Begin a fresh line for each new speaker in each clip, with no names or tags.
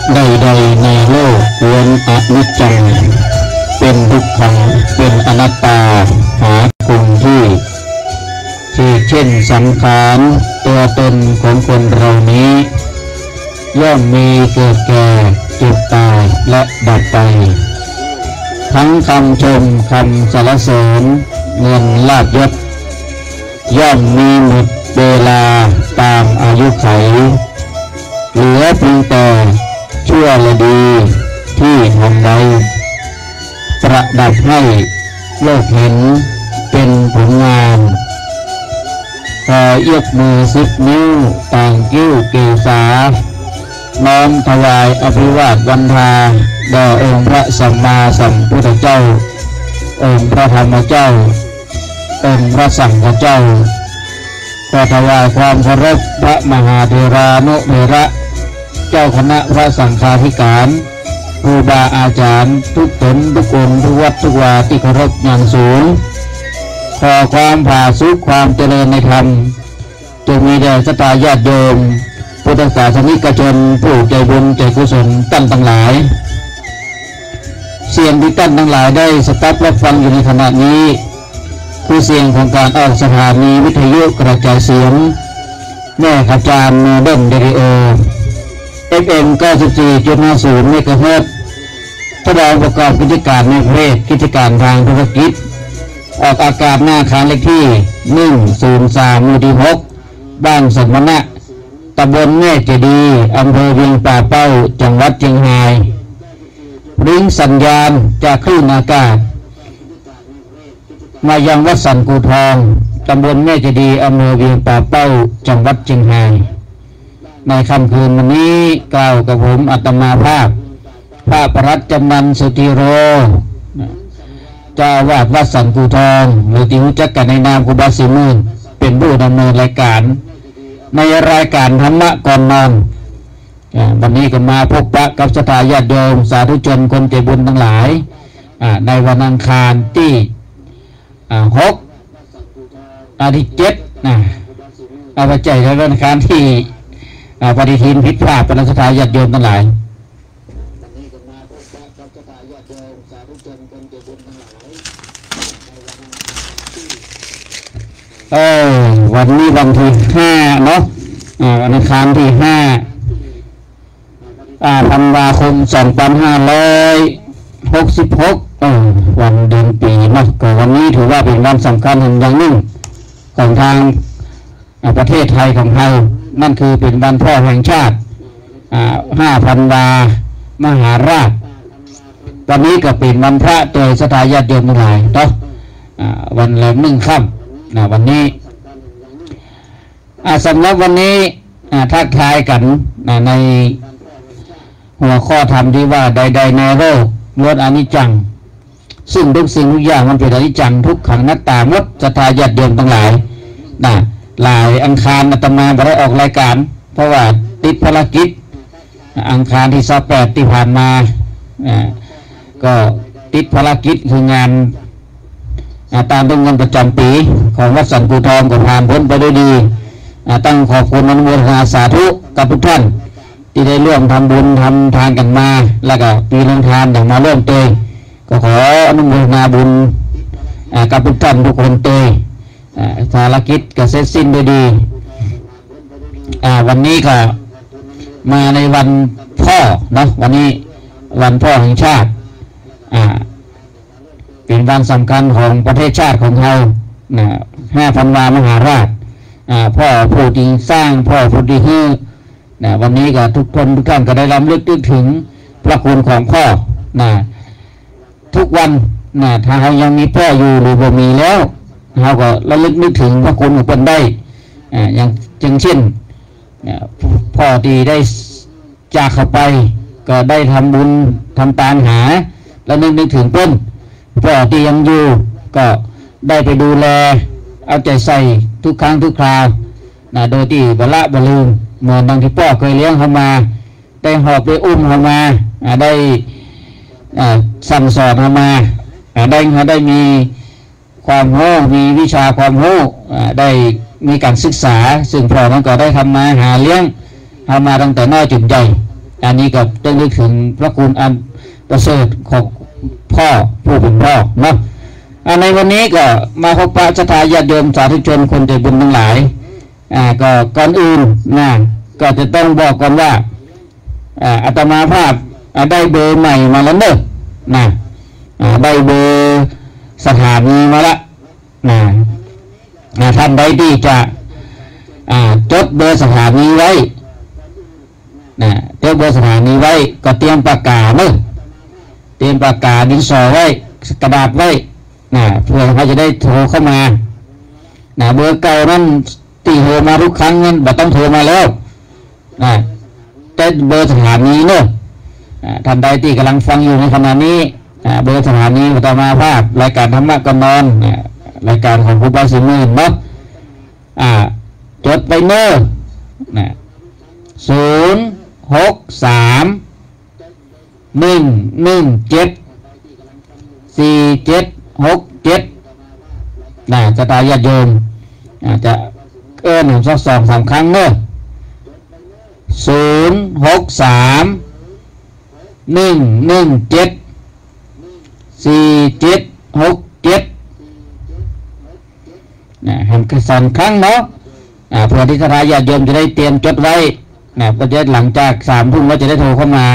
ใดๆในโลกล้วนอนิจจังเป็นทุกขังเป็นอนัตตาหาคงที่เช่นสังขารตัวตนของคนเรานี้ย่อมมีเกิดแก่เจ็บตายและดับไปทั้งคำชมคำสรรเสริญเงินลาภยศย่อมมีหมดเวลาตามอายุไขเหลือเพียงแต่ชั่วและดีที่ทำไว้ประดับให้โลกเห็นเป็นผลงานขอยกมือ10 นิ้วต่างกิ้วเกษาน้อมถวายอภิวาทวันทาแด่องค์พระสัมมาสัมพุทธเจ้าองค์พระธรรมเจ้าองค์พระสังฆเจ้าขอถวายความเคารพพระมหาเถรานุเถระเจ้าคณะพระสังฆาธิการครูบาอาจารย์ทุกตนทุกองค์ทุกวัดทุกวาที่เคารพอย่างสูงขอความผาสุกความเจริญในธรรมจงมีแด่ศรัทธาญาติโยมพุทธศาสนิกชนผู้ใจบุญใจกุศลท่านทั้งหลายเสียงที่ท่านทั้งหลายได้สดับรับฟังอยู่ในขณะนี้คือเสียงของการออกสถานีวิทยุกระจายเสียงแม่ขจารโมเดิร์นเรดิโอ FM 94.50 เมกะเฮิรตซ์ทดลองประกอบกิจการในประเทศกิจการทางธุรกิจออกอากาศหน้าคานเลขที่103หมู่ที่6บ้านสมณะตำบลแม่เจดีย์อำเภอเวียงป่าเป้าจังหวัดเชียงรายริงสัญญาณจากคลื่นอากาศมายังวัดสันกูทองตำบลแม่เจดีย์อำเภอเวียงป่าเป้าจังหวัดเชียงรายในค่ำคืนวันนี้กล่าวกับผมอาตมาภาพพระประหลัดจำนันสุธีโรเจ้าอาวาสวัดสันกูทองหรือที่รู้จักกันในนามครูบาศรีมื่นเป็นผู้ดำเนินรายการในรายการธรรมะก่อนนอนวันนี้ก็มาพบปะกับศรัทธาญาติโยมสาธุชนคนใจบุญทั้งหลายในวันอังคารที่6อาทิตย์7เอาไปใจในวันอังคารที่ปฏิทินผิดพลาดเป็นศรัทธาญาติโยมทั้งหลายวันนี้วันที่5เนาะวันอังคารที่5ธันวาคม2566วันเดือนปีเนาะก็วันนี้ถือว่าเป็นวันสำคัญอย่างหนึ่งของทางประเทศไทยของเรานั่นคือเป็นวันพ่อแห่งชาติ5 ธันวามหาราชวันนี้ก็เป็นวันพระโดยศรัทธาญาติโยมทั้งหลายเนาะวันแรม1 ค่ำวันนี้สำหรับวันนี้ทักทายกันในหัวข้อธรรมที่ว่าใดๆในโลกล้วนอนิจจังซึ่งทุกสิ่งทุกอย่างมันเป็นอนิจจังทุกขังนัตตาหมดศรัทธาญาติโยมทั้งหลายหลายอังคารอาตมาไม่ได้ออกรายการเพราะว่าติดภารกิจอังคารที่28ที่ผ่านมาก็ติดภารกิจคืองานตามเงินประจำปีของวัดสันกูทองก็ผ่านพ้นไปด้วยดีตั้งขอบคุณอนุโมทนาสาธุกับทุกท่านที่ได้ร่วมทำบุญทำทานกันมาแล้วก็ปีลงทานอย่างมาเริ่มเตยก็ขออนุโมทนาบุญกับทุกท่านทุกคนเตยภารกิจก็เสร็จสิ้นด้วยดีวันนี้ก็มาในวันพ่อเนาะวันนี้วันพ่อแห่งชาติเป็นวันสำคัญของประเทศชาติของเรา5 ธันวามหาราชพ่อผู้ที่สร้างพ่อผู้ที่ฮื้อวันนี้ก็ทุกคนทุกท่านก็ได้รำลึกถึงพระคุณของพ่อทุกวันถ้าเรายังมีพ่ออยู่หรือบ่มีแล้วเราก็ระลึกนึกถึงพระคุณของคนได้อย่างเช่นพ่อที่ได้จากเข้าไปก็ได้ทำบุญทำทานหาแล้วนึกถึงเพิ่นพ่อที่ยังอยู่ก็ได้ไปดูแลเอาใจใส่ทุกครั้งทุกคราวโดยที่บละบลืมเหมือนดังที่พ่อเคยเลี้ยงเขามาได้หอบได้อุ้มเขามาได้สั่งสอนเขามาได้มีความรู้มีวิชาความรู้ได้มีการศึกษาซึ่งพ่อนั้นก็ได้ทำมาหาเลี้ยงเขามาตั้งแต่น้อยจนใหญ่อันนี้ก็ต้องนึกถึงพระคุณอันประเสริฐของพ่อผู้เป็นพ่อเนาะในวันนี้ก็มาพบปะศรัทธาญาติโยมสาธุชนคนใจบุญทั้งหลายก็ก่อนอื่นนะก็จะต้องบอกก่อนว่าอาตมาภาพได้เบอร์ใหม่มาแล้วเนอะนะได้เบอร์สถานีมาละท่านใดที่จะจดเบอร์สถานีไว้จดเบอร์สถานีไว้ก็เตรียมปากกาเนอะเตรียมปากกาดินสอไว้กระดาษไว้เพื่อเขาจะได้โทรเข้ามาเบอร์เก่านั้นตีโทรมาทุกครั้งนั้นบ่ต้องโทรมาแล้วแต่เบอร์สถานีเนอะท่านใดที่กำลังฟังอยู่ในขณะนี้เบอร์สถานีอาตมาภาพรายการธรรมะก่อนนอนรายการของครูบาศรีมื่นเนาะจดไปเนอะ063-117-4767จะตายญาติโยมจะสัก2-3 ครั้งเนอะ063-117-4767ทำกัน2 ครั้งเนาะเพื่อที่ศรัทธาญาติโยมจะได้เตรียมจดไว้ก็จะหลังจาก3 ทุ่มก็จะได้โทรเข้ามา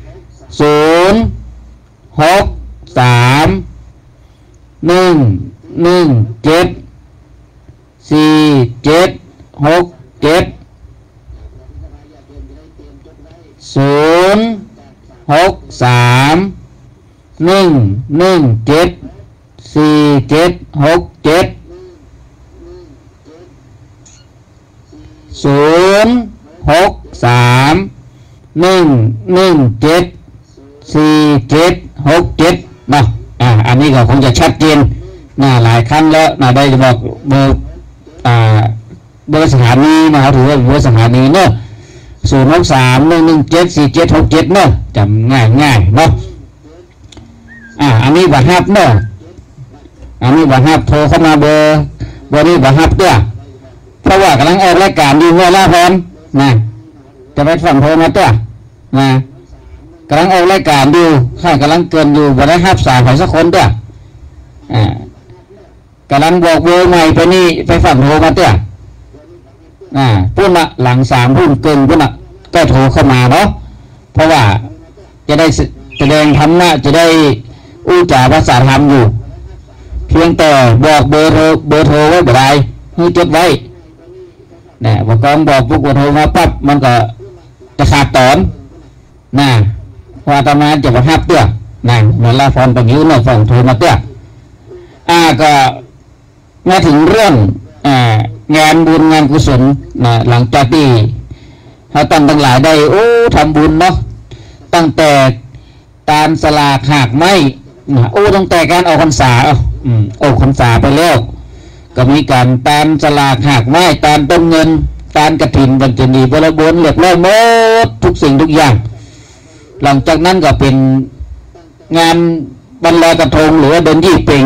เนาะอันนี้ก็คงจะชัดเจนหลายครั้งแล้วได้บอกเบอร์สถานีนะครับถือว่าเบอร์สถานีเนาะ063-117-4767เนาะจำง่ายเนาะอันนี้บัตรฮับเนาะอันนี้บัตรฮับโทรเข้ามาเบอร์นี้บัตรฮับด้วยเพราะว่ากำลังออกรายการดีเวลาพร้อมจะไปฟังโทรมาตัวกำลังออกรายการดูข้ากำลังเกินอยู่บัตรฮับสายใครสักคนตัวกำลังบอกเบอร์ใหม่ไปนี่ไปฟังโทรมาตัวพูดละหลัง3 ทุ่มเกินพูดละก็โทรเข้ามาเนาะเพราะว่าจะได้แสดงธรรมะจะได้อุจาภาษาธรรมอยู่เพียงแต่บอกเบอร์โทรไว้บ่ได้ให้จดไว้บอกกองบอกพวกโทรมาปั๊บมันก็จะขาดตอนพออาตมาจะมาฮับเตื้อเหมือนลาฟอนตะยิ้วเนาะฟังโทรมาเตื้อก็มาถึงเรื่องงานบุญงานกุศลหลังจากที่เขาตั้งหลายได้ทำบุญเนาะตั้งแต่ตามสลากหากไม้ตั้งแต่การออกพรรษาออกพรรษาไปแล้วก็มีการตามสลากหากไม้ตามต้นเงินตามกฐินบรรจุนีบริบูรณ์เรียบร้อยหมดทุกสิ่งทุกอย่างหลังจากนั้นก็เป็นงานบรรลอยกระทงหรือว่าเดินยี่เป็ง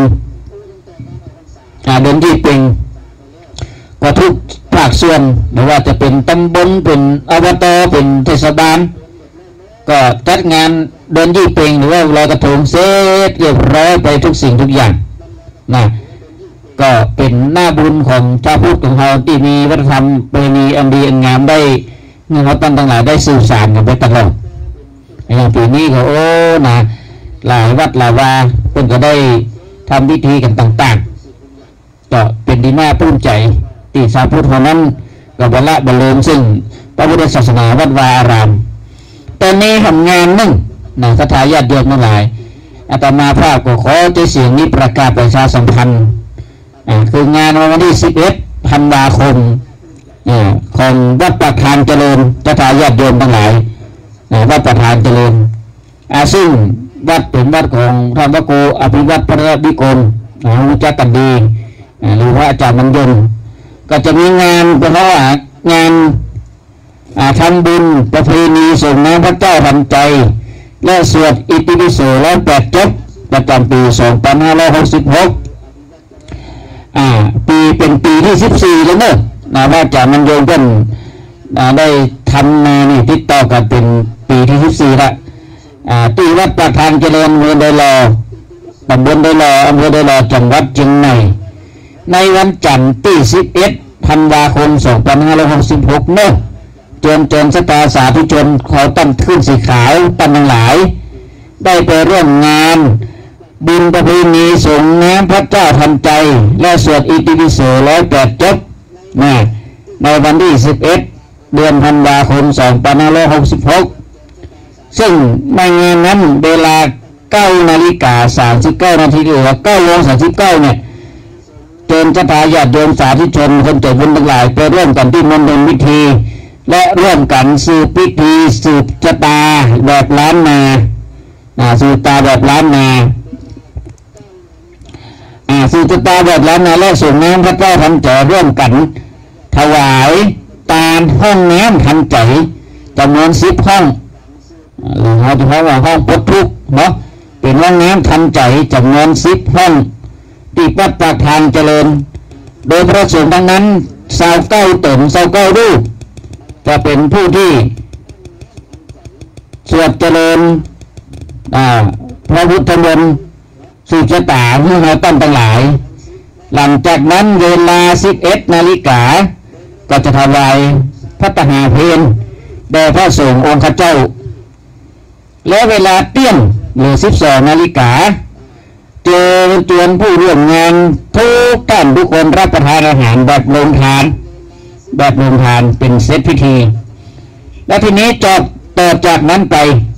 เดินยี่เป็งก็ทุกภาคส่วนไม่ว่าจะเป็นตำบลเป็นอบตเป็นเทศบาลก็จัดงานเดินยี่เป็งหรือว่าลอยกระทงเสร็จเรียบร้อยไปทุกสิ่งทุกอย่างก็เป็นหน้าบุญของชาวพุทธของเราที่มีวัฒนธรรมประเพณีอันดีอันงามได้เขาตั้งหลายได้สื่อสารกันไปตลอดอย่างปีนี้ก็หลายวัดหลายวาเพิ่นก็ได้ทำพิธีกันต่างๆก็เป็นดีน่าปลื้มใจที่ชาวพุทธของนั้นกับบรรละบรรลุซึ่งพระพุทธศาสนาวัดวาอารามตอนนี้ทำงานนึงศรัทธาญาติโยมทั้งหลายอาตมาภาพก็ขอใจเสียงนี้ประกาศประชาสัมพันธ์คืองานวันที่11 ธันวาคมของวัดประธานเจริญศรัทธาญาติโยมทั้งหลายวัดประธานเจริญซึ่งวัดเป็นวัดของท่านพระครูอภิวัตรพระบิกรรู้จักกันดีหรือว่าอาจารย์มันยนก็จะมีงานเพราะว่างานทำบุญประเพณีส่งน้ำพระเจ้าทันใจและสวดอิติปิโส108 จบประจำปี 2566ปีเป็นปีที่14แล้วเนอะว่าอาจารย์มันยนเพิ่นได้ททำมานี่ติดต่อกันเป็นปีที่14ละที่วัดปากทางเจริญเมืองไดลอตำบลไดลออำเภอไดลอจังหวัดเชียงใหม่ในวันจันทร์ที่11 ธันวาคม 2566เนอะเจนสตาสาธุชนเขาตั้งขึ้นสีขาวตั้งทั้งหลายได้ไปร่วมงานบุญประเพณีส่งน้ำพระเจ้าทันใจและสวดอิติปิโส108 จบในวันที่11 เดือนธันวาคม 2566ซึ่งในงานนั้นเวลา 9:39 นาทีหรือว่า9:39เนี่ยเจนสตาญาติโยมสาธุชนคนใจบุญทั้งหลายไปร่วมกันที่มณฑลพิธีและร่วมกันสืบพิธีสืบชะตาแบบล้านนาสืบตาแบบล้านนาสืบชะตาแบบล้านนาและส่งน้ำพระเจ้าทันใจร่วมกันถวายตาลห้องน้ำทันใจจำนวน10 ห้องหรือเขาจะเรียกว่าห้องปลดทุกข์เนาะเป็นห้องน้ำทันใจจำนวน10 ห้องที่วัดปากทางเจริญโดยพระสงฆ์ทั้งนั้น29 ตน29 รูปจะเป็นผู้ที่สวดเจริญพระพุทธมนต์สืบชะตาที่เราตั้งทั้งหลายหลังจากนั้นเวลา11 นาฬิกาก็จะถวายพระตหาเพลแด่พระสงฆ์องค์ข้าเจ้าและเวลาเตี้ยนหรือ12 นาฬิกาเชิญผู้ร่วมงานทุกท่านทุกคนรับประทานอาหารแบบโรงทานเป็นเซตพิธีและทีนี้ต่อจากนั้นไป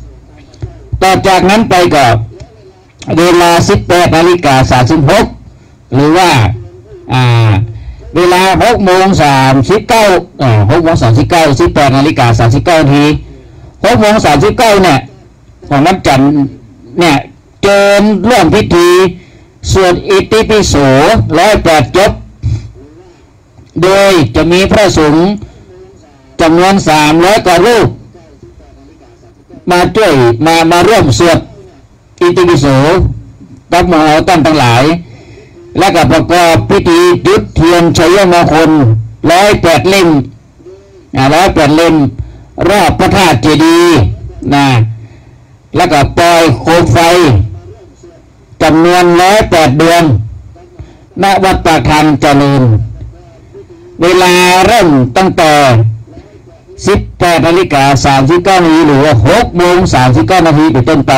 ก็เวลา18 นาฬิกา 36หรือว่าเวลา6:39 18 นาฬิกา 39 นาที6:39เนี่ยของวันจันทร์เนี่ยเจิญร่วมพิธีสวดอิติปิโส108 จบโดยจะมีพระสงฆ์จำนวน300 กว่ารูปมาช่วยมาร่วมสวดอิติปิโสกับหมู่ตั้งทั้งหลายและก็ประกอบพิธีจุดเทียนชัยมงคล108 เล่ม108 เล่มรอบพระธาตุเจดีย์แล้วก็ปล่อยโคมไฟจำนวน108 ดวงณวัดปากทางเจริญเวลาเริ่มตั้งแต่18 นาฬิกา 39 นาทีหรือว่า6:39 นาทีเป็นต้นไป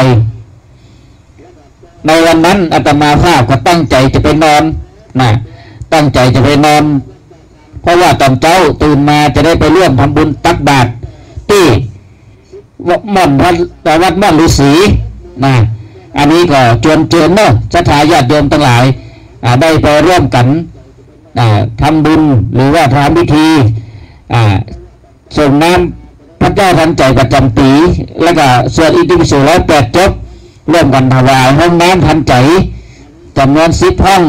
ในวันนั้นอาตมาภาพก็ตั้งใจจะไปนอนตั้งใจจะไปนอนเพราะว่าตอนเช้าตื่นมาจะได้ไปร่วมทำบุญตักบาตรที่วัดม่อนฤาษีอันนี้ก็เชิญเนาะศรัทธาญาติโยมทั้งหลายได้ไปร่วมกันทำบุญหรือว่าทำพิธีส่งน้ำพระเจ้าทันใจประจำปีแล้วก็สวดอิติปิโส108 จบร่วมกันถวายห้องน้ำทันใจจำนวน10 ห้อง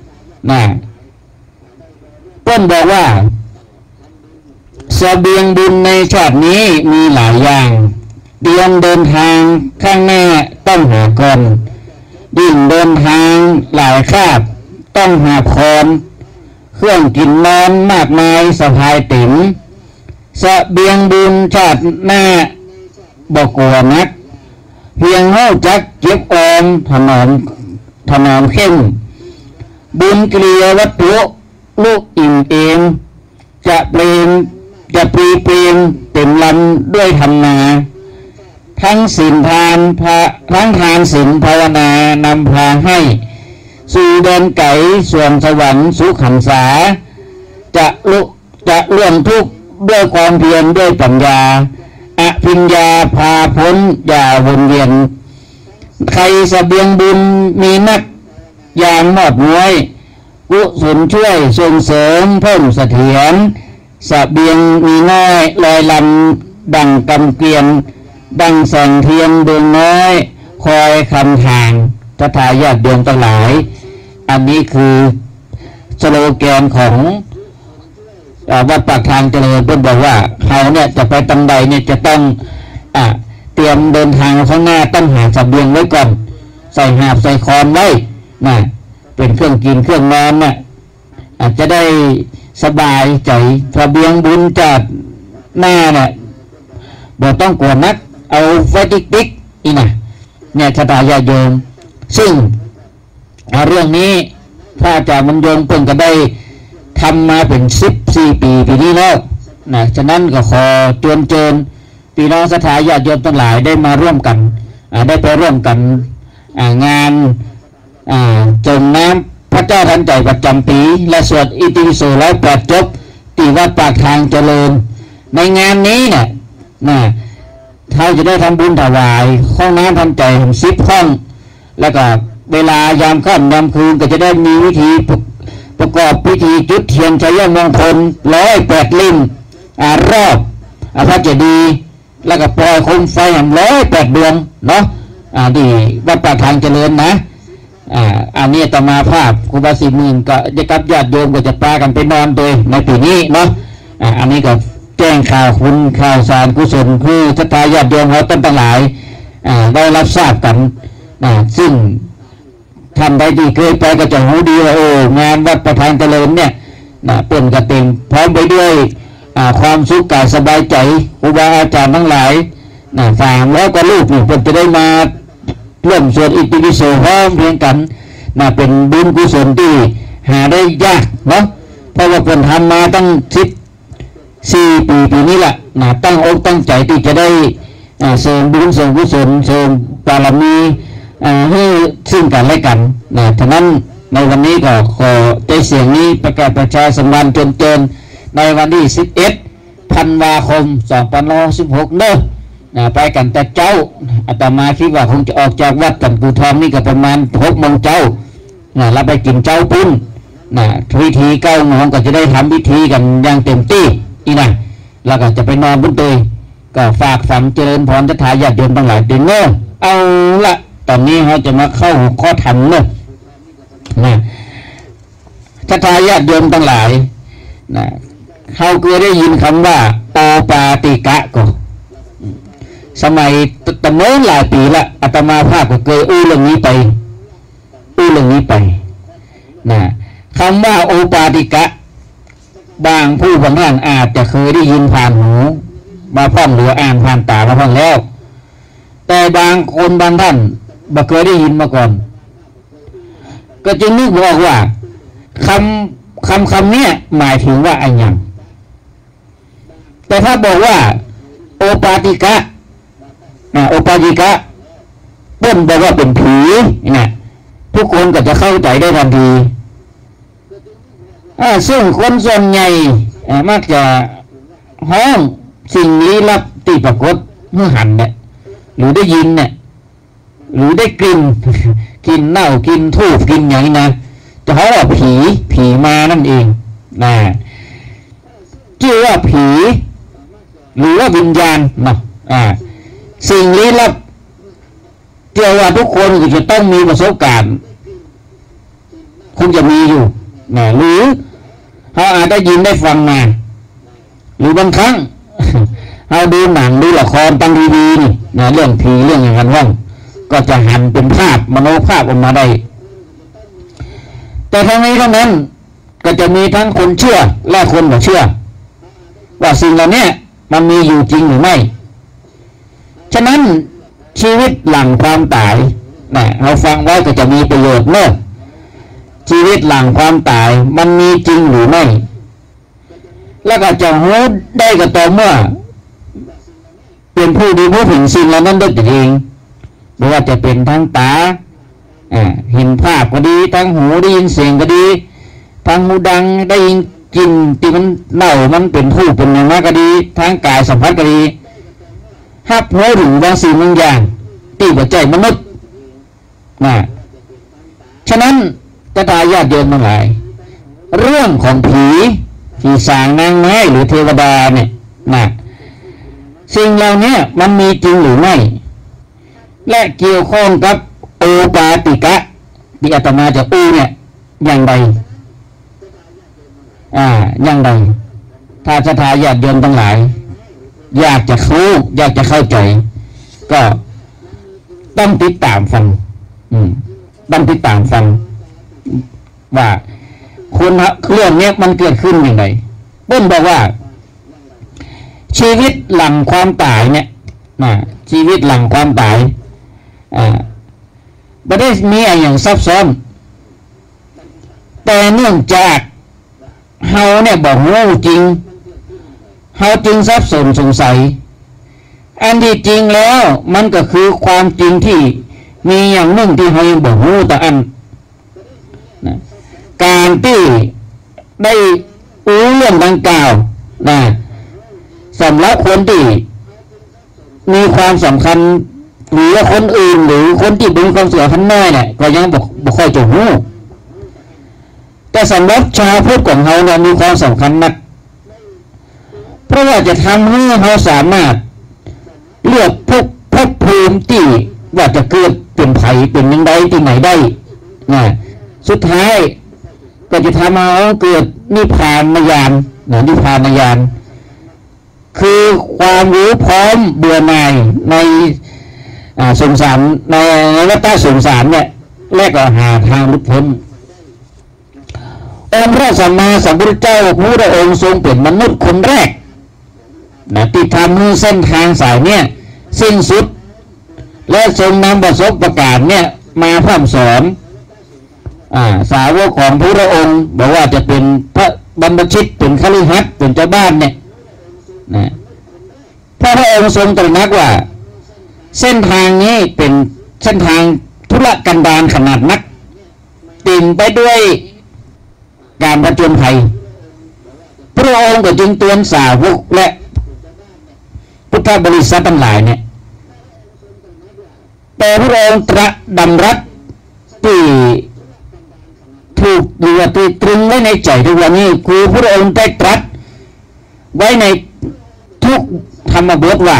ต้นบอกว่าเสบียงบุญในชาตินี้มีหลายอย่างเตรียมเดินทางข้างหน้าต้องหาก่อนยิ่งเดินทางหลายคาบต้องหาพรเครื่องกินนอนมากมายสะพายติ๋มเสบียงบุญชาติหน้าบอกกลัวนักเพียงเฮาจักเก็บออมถนอมเข้มบุญเกลียวัตถุลูกอิ่มเองจะปรีเปรมเต็มลำด้วยธรรมนาทั้งศีลทานทั้งทานศีลภาวนานำพาให้สู่เดินไก่ส่วนสวรรค์สุขันษาจะล่วงทุกข์ด้วยความเพียรด้วยปัญญาอภิญญาพาพ้นอย่าวนเวียนใครเสบียงบุญมีนักยามมอดน้อยกุศลช่วยส่งเสริมเพิ่มเสถียรเสบียงมีน้อยลอยลำดังกำเกลียนดังแสงเทียนดวงน้อยคอยคำทางศรัทธาญาติโยมทั้งหลายอันนี้คือสโลแกนของวัดปากทางเจริญเพิ่นบอกว่าเขาเนี่ยจะไปตังใดเนี่ยจะต้องเตรียมเดินทางข้างหน้าต้องหาเสบียงไว้ก่อนใส่หาบใส่คอนไว้เป็นเครื่องกินเครื่องนอนอาจจะได้สบายใจเสบียงบุญจากหน้าเนี่ยบ่ต้องกลัวนักเอาไว้ติ๊กๆอีน่ะเนี่ยศรัทธาญาติโยมซึ่งเรื่องนี้พระอาจารย์บรรยงเพิ่งก็ได้ทำมาเป็น14 ปีนี้แล้วนะฉะนั้นก็ขอเชิญพี่น้องศรัทธาญาติโยมทั้งหลายได้มาร่วมกันได้ไปร่วมกันงานจมน้ำพระเจ้าทันใจประจำปีและสวดอิติปิโส108จบที่วัดปากทางเจริญในงานนี้เนี่ยนะเขาจะได้ทำบุญถวายห้องน้ำทันใจ10 ห้องแล้วก็เวลายามค่ำยามคืนก็จะได้มีวิธีประกอบพิธีจุดเทียนชัยมงคล108 ลิ่มรอบพระเจดีย์แล้วก็ปล่อยโคมไฟ108 ดวงเนาะที่วัดปากทางเจริญนะอันนี้ต่อมาภาพครูบาศรีมื่นก็จะกับญาติโยมก็จะพากันไปนอนโดยในปีนี้เนาะอันนี้ก็แจ้งข่าวคุณข่าวสารกุศลคือศรัทธาญาติโยมเขาตั้งหลายได้รับทราบกันซึ่งท่านใดที่เคยไปก็จะรู้ดีว่าโอ้งานวัดประธานเจริญเนี่ยเปิ่นกระเต็มพร้อมไปด้วยความสุขกายสบายใจครูบาอาจารย์ทั้งหลาย300 กว่ารูปเพิ่นจะได้มาร่วมสวดอิติปิโสพร้อมเพรียงกันเป็นบุญกุศลที่หาได้ยากเนาะเพราะว่าเพิ่นทำมาตั้ง14 ปีนี้แหละตั้งอกตั้งใจที่จะได้เสริมบุญเสริมกุศลเสริมบารมีให้ซึ่งกันและกันฉะนั้นในวันนี้ก็ขอใจเสียงนี้ประกาศประชาสัมพันธ์เกินในวันที่11 ธันวาคม 2516เนอะไปกันแต่เจ้าอาตมาคิดว่าคงจะออกจากวัดกันกูทองนี่ก็ประมาณ6 โมงเจ้าเราไปกินเจ้าปุ้นพิธี9 โมงก็จะได้ทำพิธีกันอย่างเต็มที่อีนะแล้วก็จะไปนอนบนเตยก็ฝากฝังเจริญพรศรัทธาญาติโยมทั้งหลายเดินเนอะเอาละตอนนี้เราจะมาเข้าข้อธรรมเนอะศรัทธาญาติโยมทั้งหลายเขาเคยได้ยินคำว่าโอปาติกะก็สมัยตะโน้นหลายปีละอาตมาภาพก็เคยเรื่องนี้ไปคำว่าโอปาติกะบางผู้บางท่านอาจจะเคยได้ยินผ่านหูมาพ่อมหรืออ่านผ่านตามาพ่อมแล้วแต่บางคนบางท่านบ่เคยได้ยินมาก่อนก็จึงนึกบอกว่าคำนี้หมายถึงว่าอะไรอย่างแต่ถ้าบอกว่าโอปาติกะเปิ้นบอกว่าเป็นผีทุกคนก็จะเข้าใจได้ทันทีซึ่งคนส่วนใหญ่มักจะห้องสิ่งลี้ลับที่ปรากฏเมื่อหันเนี่ยหรือได้ยินเนี่ยหรือได้กลิ่นกินเน่ากินทูบกินอย่างนี้นะจะเขาว่าผีมานั่นเองชื่อว่าผีหรือว่าวิญญาณสิ่งลี้ลับเชื่อว่าทุกคนก็จะต้องมีประสบการณ์คงจะมีอยู่หรือเขาอาจได้ยินได้ฟังมาหรือบางครั้งเราดูหนังดูละครตั้งทีวีนี่เรื่องผีเรื่องอย่างนั้นว่างก็จะหันเป็นภาพมโนภาพออกมาได้แต่ทั้งนี้ทั้งนั้นก็จะมีทั้งคนเชื่อและคนไม่เชื่อว่าสิ่งเหล่านี้มันมีอยู่จริงหรือไม่ฉะนั้นชีวิตหลังความตายเราฟังไว้ก็จะมีประโยชน์เนอะชีวิตหลังความตายมันมีจริงหรือไม่แล้วก็จะรู้ได้ก็ต่อเมื่อเป็นผู้ดีผู้เห็นสิ่งเหล่านั้นด้วยตัวเองไม่ว่าจะเป็นทั้งตาเห็นภาพก็ดีทั้งหูได้ยินเสียงก็ดีทั้งหูดังได้ยินกลิ่นที่มันเน่ามันเป็นผู้เป็นอย่างนั้นก็ดีทั้งกายสัมผัสก็ดีฮับรู้ถึงบางสิ่งบางอย่างที่หัวใจมนุษย์ฉะนั้นศรัทธาญาติโยมทั้งหลายเรื่องของผีที่สางนางไม้หรือเทวดาเนี่ยสิ่งเหล่านี้มันมีจริงหรือไม่และเกี่ยวข้องกับโอปาติกะที่อาตมาจะเนี่ยอย่างไรอย่างไรถ้าศรัทธาญาติโยมทั้งหลายอยากจะรู้อยากจะเข้าใจก็ต้องติดตามฟังว่าคุณเรื่องนี้มันเกิดขึ้นอย่างไรเปิ้ลบอกว่าชีวิตหลังความตายเนี่ยชีวิตหลังความตายไม่ได้มีอะไรอย่างซับซ้อนแต่เนื่องจากเฮาเนี่ยบอกรู้จริงเฮาจึงสับสนสงสัยอันที่จริงแล้วมันก็คือความจริงที่มีอย่างหนึ่งที่เฮายังบอกรู้แต่อันนะการที่ได้รู้เรื่องดังกล่าวนะสำหรับคนที่มีความสำคัญหรือคนอื่นหรือคนที่มีความเสื่อมพันน้อยเนี่ยก็ยังบ่ค่อยจะรู้แต่สำหรับชาวพุทธของเราเนี่ยมีความสำคัญนักเพราะว่าจะทำให้เราสามารถเลือกภพภูมิที่ว่าจะเกิดเป็นไผ่เป็นยังไงที่ไหนได้นะสุดท้ายก็จะทำให้เราเกิดนิพพานญาณนิพพานญาณคือความรู้พร้อมเบื่อหน่ายในสงสารในวัฏสงสารเนี่ยแลกก็หาทางหลุดพ้นองค์พระสัมมาสัมพุทธเจ้าพระพุทธองค์ทรงเป็นมนุษย์คนแรกที่ทำให้เส้นทางสายเนี่ยสิ้นสุดและทรงนำประสบการณ์เนี่ยมาพร่ำสอนสาวกของพระพุทธองค์บอกว่าจะเป็นพระบรรพชิตเป็นคฤหัสถ์เป็นเจ้าบ้านเนี่ยพระองค์ทรงตรัสนักว่าเส้นทางนี้เป็นเส้นทางธุรกันดารขนาดนักเต็มไปด้วยการผจญภัยพระองค์ก็จึงเตือนสาวกและพุทธบริษัททั้งหลายเนี่ยแต่พระองค์ตรัสดำรัสที่ถูกหรือว่าที่ตรึงไว้ในใจทุกวันนี้คือพระองค์ได้ตรัสไว้ในทุกธรรมบทว่า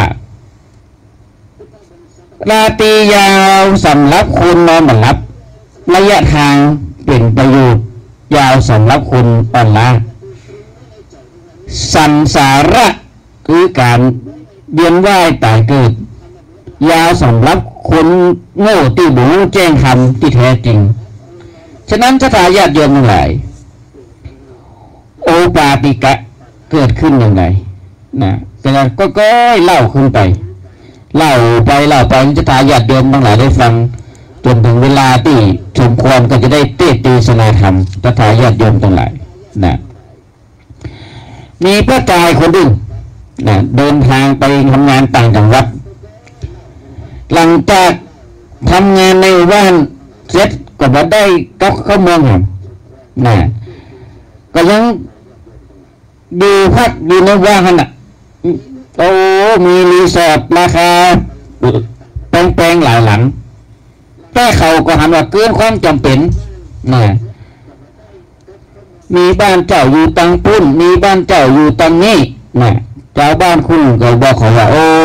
ราตรียาวสำหรับคนนอนหลับระยะทางเป็นประโยชน์ยาวสำหรับคนอ่อนล้าสังสาระคือการเวียนว่ายตายเกิดยาวสำหรับคนโง่ที่บ่รู้แจ้งธรรมที่แท้จริงฉะนั้นศรัทธาญาติโยมทั้งหลายโอปาติกะเกิดขึ้นอย่างไรแต่ก็เล่าขึ้นไปเล่าไปศรัทธาญาติโยมทั้งหลายได้ฟังจนถึงเวลาที่สมควรก็จะได้เทศนาธรรมศรัทธาญาติโยมทั้งหลายมีพระกายคนหนึ่งเดินทางไปทำงานต่างจังหวัดหลังจากทำงานในบ้านเสร็จก็มาได้ก็เข้าเมืองก็ยังดูพักอยู่ในว่างน่ะโอ้มีรีสอร์ทราคาแพงๆหลายหลังแต่เขาก็หันว่าเกินความจำเป็นมีบ้านเจ้าอยู่ตังปุ้นมีบ้านเจ้าอยู่ตังนี้เจ้าบ้านคุณก็บอกเขาว่าโอ้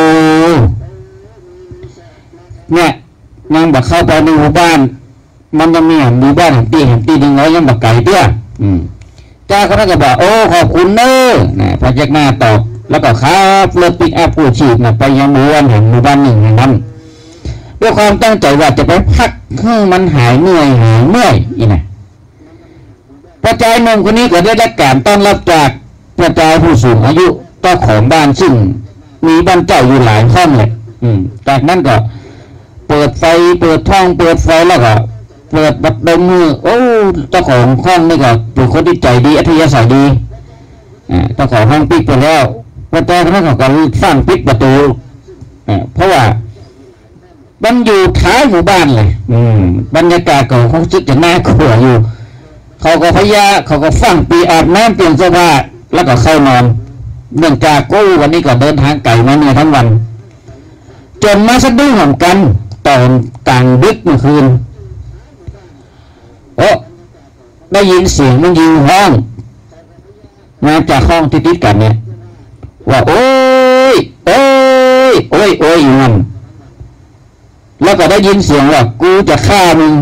เนี่ยยังบอกเข้าไปในหมู่บ้านมันจะมีหมู่บ้านแห่งตีหนึ่งน้อยยังบอกไก่เตี้ยเจ้าเขาก็บอกโอ้ขอบคุณเนอะพระเจ้าหน้าตอบแล้วก็ขับรถปิกอัพผู้ชีพไปยังหมู่บ้านหนึ่งแห่งนั้นด้วยความตั้งใจว่าจะไปพักให้มันหายเหนื่อยอีกพระเจ้าหนุ่มคนนี้ก็ได้รับการต้อนรับจากพระเจ้าผู้สูงอายุเจ้าของบ้านซึ่งมีบ้านเจ้าอยู่หลายห้องเลยจากนั้นก็เปิดไฟเปิดท้องเปิดไฟแล้วก็เปิดบัดดมมือโอ้เจ้าของห้องนี่ก็เป็นคนที่ใจดีอัธยาศัยดีเจ้าของห้องปิดไปแล้วพระเจ้าท่านก็สร้างปิดประตูเพราะว่ามันอยู่ท้ายหมู่บ้านเลยบรรยากาศของเขาจึงจะน่ากลัวอยู่เขาก็ฟังปีอาบน้ำเปลี่ยนเสื้อผ้าแล้วก็เข้านอนเนื่องจากวันนี้ก็เดินทางไกลมาเนี่ยทั้งวันจนมาสะดุ้งเหมือนกันตอนกลางดึกเมื่อคืนได้ยินเสียงมันยิงห้องมาจากห้องที่ติดกันเนี่ยว่าโอ้ยอย่างนั้นแล้วก็ได้ยินเสียงว่ากูจะฆ่ามึง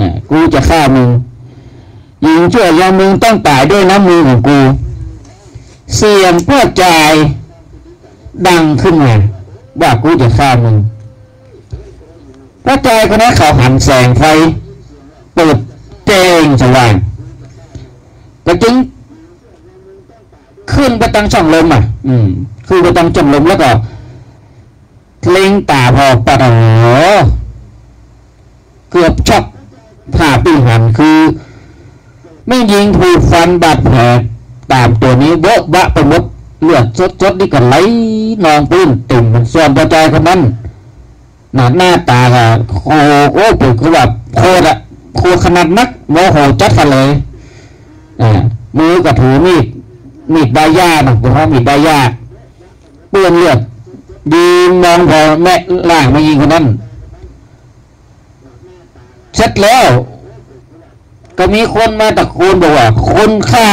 ยิงชั่วยามึงต้องตายด้วยน้ำมือของกูเสียงพวกใจดังขึ้นมาว่ากูจะฆ่ามึงพระใจคนนั้นเขาหันแสงไฟเปิดแจ้งสว่างก็จึงขึ้นไปตั้งช่องลมขึ้นไปตั้งช่องลมแล้วก็เล็งตาพอปะโหเกือบช็อกผ่าปีหันคือไม่ยิงถูกฟันบาดแผลตามตัวนี้เบอะบะไปหมดเลือดสดๆนี่ก็ไหลนองปื้นตุ่มส่วนประจายคนนั้นหน้าตาอะโอ้โหเป็นคือแบบโคตรอะโคตรขนาดนักโมโหจัดกันเลยมือกับถือมีดใบหญ้านะเพราะมีดใบหญ้าเปื้อนเลือดยืนมองพอแม่ล่างมายิงคนนั้นเสร็จแล้วก็มีคนมาตะโกนบอกว่าคนฆ่า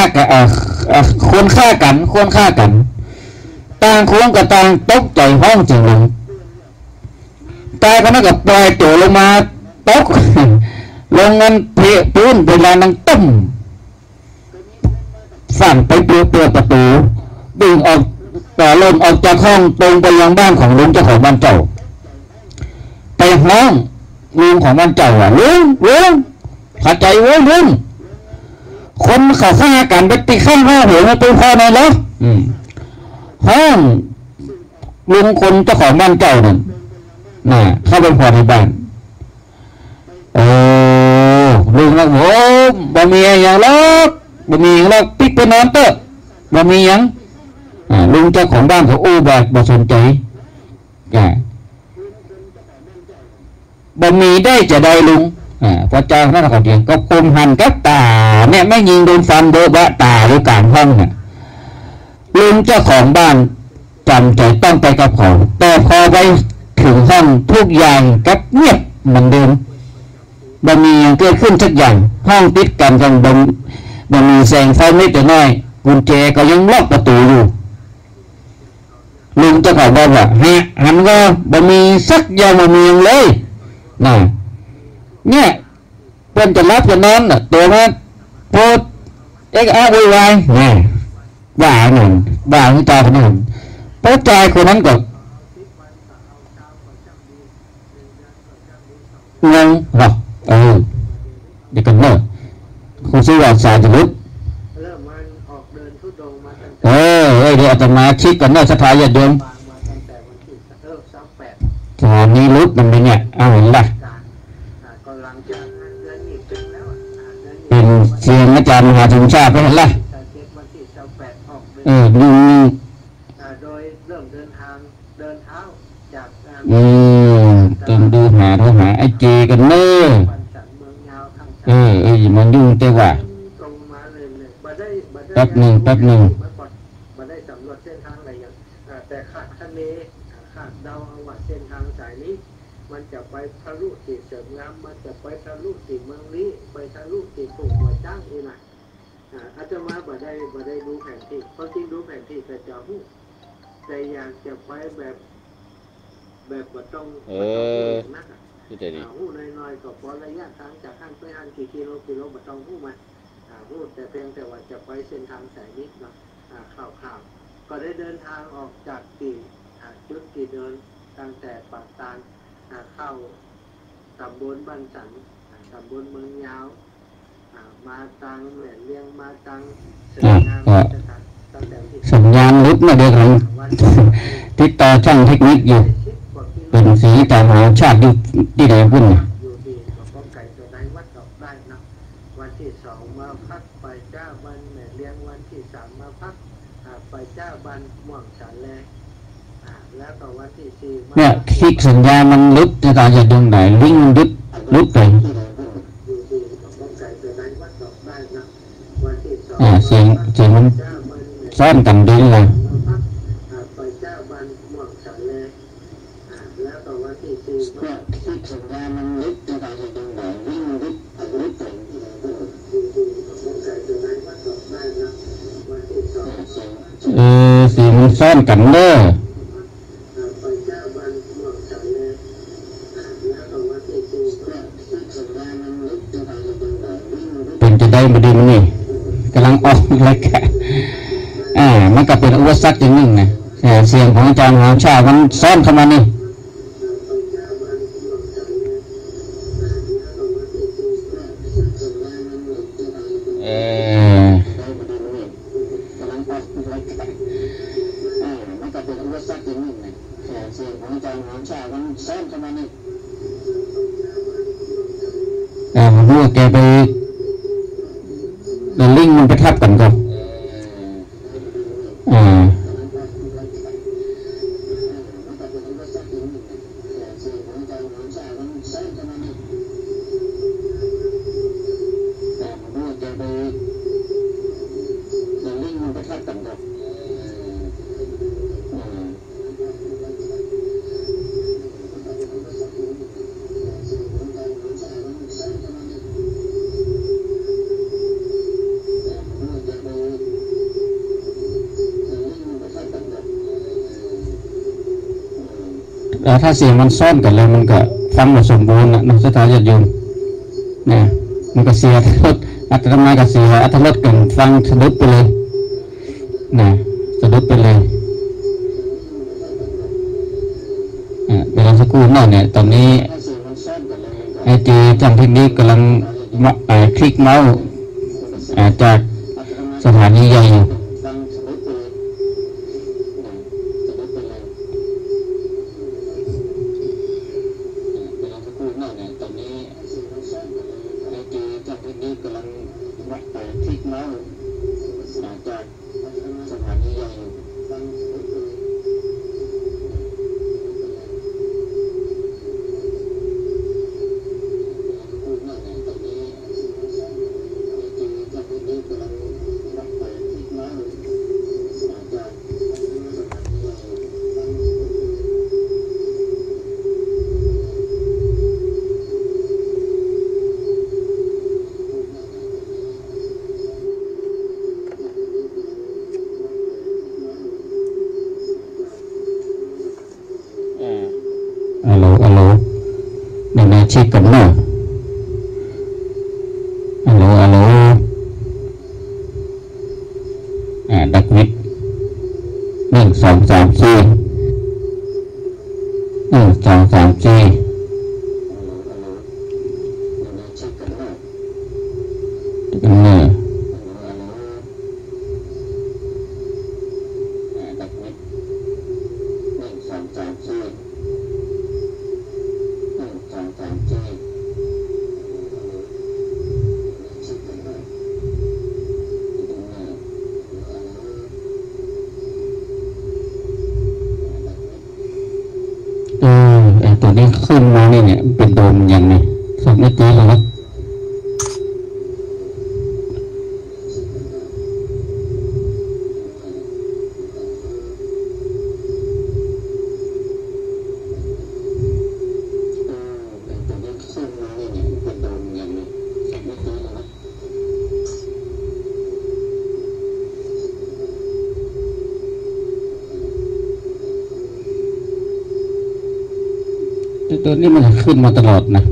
กันต่างคนกับต่างตกใจห้องจริงเลยตายคนนั้นก็ปล่อยตัวลงมาตกลงเงินเพะปูนเวลานั่งต้มฝั่งไปเปิดประตูดึงออกลมออกจากห้องตรงไปยังบ้านของลุงเจ้าของบ้านเจ้าไปห้องลุงของบ้านเจ้าอ่ะลุงเข้าใจไว้ลุงคนเขาฆ่ากันไปตีข้างห้องหัวมาตัวพ่อในแล้วห้องลุงคนเจ้าของบ้านเจ้านั่นน่ะเข้าไปพอในบ้านโอ้ลุงนะโอ้บ่มีอย่างหรอกปิ๊กไปนอนเตอะบ่มีอย่างลุงเจ้าของบ้านเขาอู้แบบบ่สนใจบ่มีได้จะได้ลุงพระเจ้านั่นเขาเดียงก็คมหันกับตาเนี่ยไม่ยิงโดนฟันโดนบะตาหรือกลางห้องเนี่ยลุงเจ้าของบ้านจำใจต้องไปกับเขาแต่พอไปถึงห้องทุกอย่างกับเงียบเหมือนเดิมบ่มีอย่างเกิดขึ้นสักอย่างห้องติดกันบ่มีแสงไฟไม่แต่น้อยกุญแจก็ยังล็อกประตูอยู่ลุงเจ้าของบ้านว่าหันก็บ่มีสักอย่างบ่มีอย่างเลยเนี่ยเพื่อนจะรับจะนอนตัวมาโพดวุ่นวายเนี่ยบ้าหนึ่งบ้าที่ตาคนนั้นเพราะใจคนนั้นก็งงหรอเดี๋ยวกันเนอะคงซื้อว่าสายจะลุกเดี๋ยวอาตมาคิดกันเนอะสถานญาติโยมตอนนี้ลุกมันเป็นเนี่ยเห็นละเป็นเสียงอาจารย์มหาธรรมชาติไปเห็นละดู
โดยเริ่มเดินเท้าจาก
ต้องดูหาไอ้เจกันเนอะมันยุ่งแต่ว่าแป๊บหนึ่ง
มาได้สำรวจเส้นทางอะไรอย่างแต่ขาดคะเนขาดเดาเอาว่าเส้นทางสายนี้มันจะไปทะลุที่เสริมงามมันจะไปทะลุที่เมืองลี้ไปทะลุที่ปุ่งหัวจ้างนี่นะอาจจะมาบ่ได้ดูแผนที่เพราะจริงดูแผนที่แต่จะหู้แต่อยากจะไปแบบบ่ต้องนักหู้น้อยๆก็พอระยะทางจากขั้นไปหันกี่กิโลบ่ต้องหู้มาหู้แต่เพียงแต่ว่าจะไปเส้นทางสายนี้นะข่าวก็ได้เดินทางออกจากจุดที่เดินตั้งแต่ปากตาลเข้าตำบลบ้านสันตำบลเมืองยาวมาตังแหวนเลี้ยงมาตัง
สัญญาณลุกมาเดี๋ยวของติดต่อช่างเทคนิคอยู่เป็นสีตาหาชาติอยู่ที่ไหนพุ่น
อยู่ดีก็ป้องไก่ตัวใดวัดดอกได้นะวันที่2มาพักไปเจ้าบันแหวนเลี้ยงวันที่3มาพักไปเจ้าบันม่วงฉันแลแล้วก็วันที่4
เนี่ยคลิกสัญญาณมันลุกจะตาจะดึงไหนลิงมันลุกไปเสียงมันซ่อนกันดีเลยเสียงมันซ่อนกันเด้อเป็นจะได้มาดีมันนี่กำลังออกเลยแกมันก็เป็นอุปสรรคอย่างหนึ่งนะเสียงของอาจารย์มหาชามันซ่อนเข้ามานี่มันก็เป็นอุปสรรคอย่างหนึ่งนะเสียงของอาจารย์มหาผมรู้ว่าแกไปแล้วลิงมันไปทับกันกับถ้าเสียงมันซ่อนกันแล้วมันก็ฟังหมดสมบูรณ์นะนักศึกษาญาติโยมเนี่ยมันก็เสียอัตมาก็เสียอัตลดกันฟังสะดุดไปเลยนะสะดุดไปเลยเวลาสักครู่นั่นเนี่ยตอนนี้ไอจีจำเทคนิคกำลังคลิกเมาส์จากสถานีใหญ่อยู่เช็คกันเนาะฮัลโหลดักวิด1 2 3 4 1 2 3 4กันเนาะตัวนี้ขึ้นมาเนี่ยเป็นโดมอย่างนี้สักนิดเดียวแล้วตัวนี้มันขึ้นมาตลอดนะ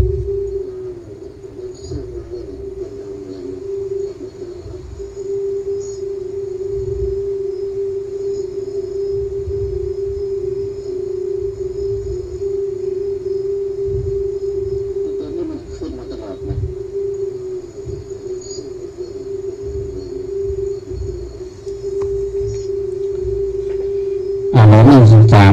1 2 3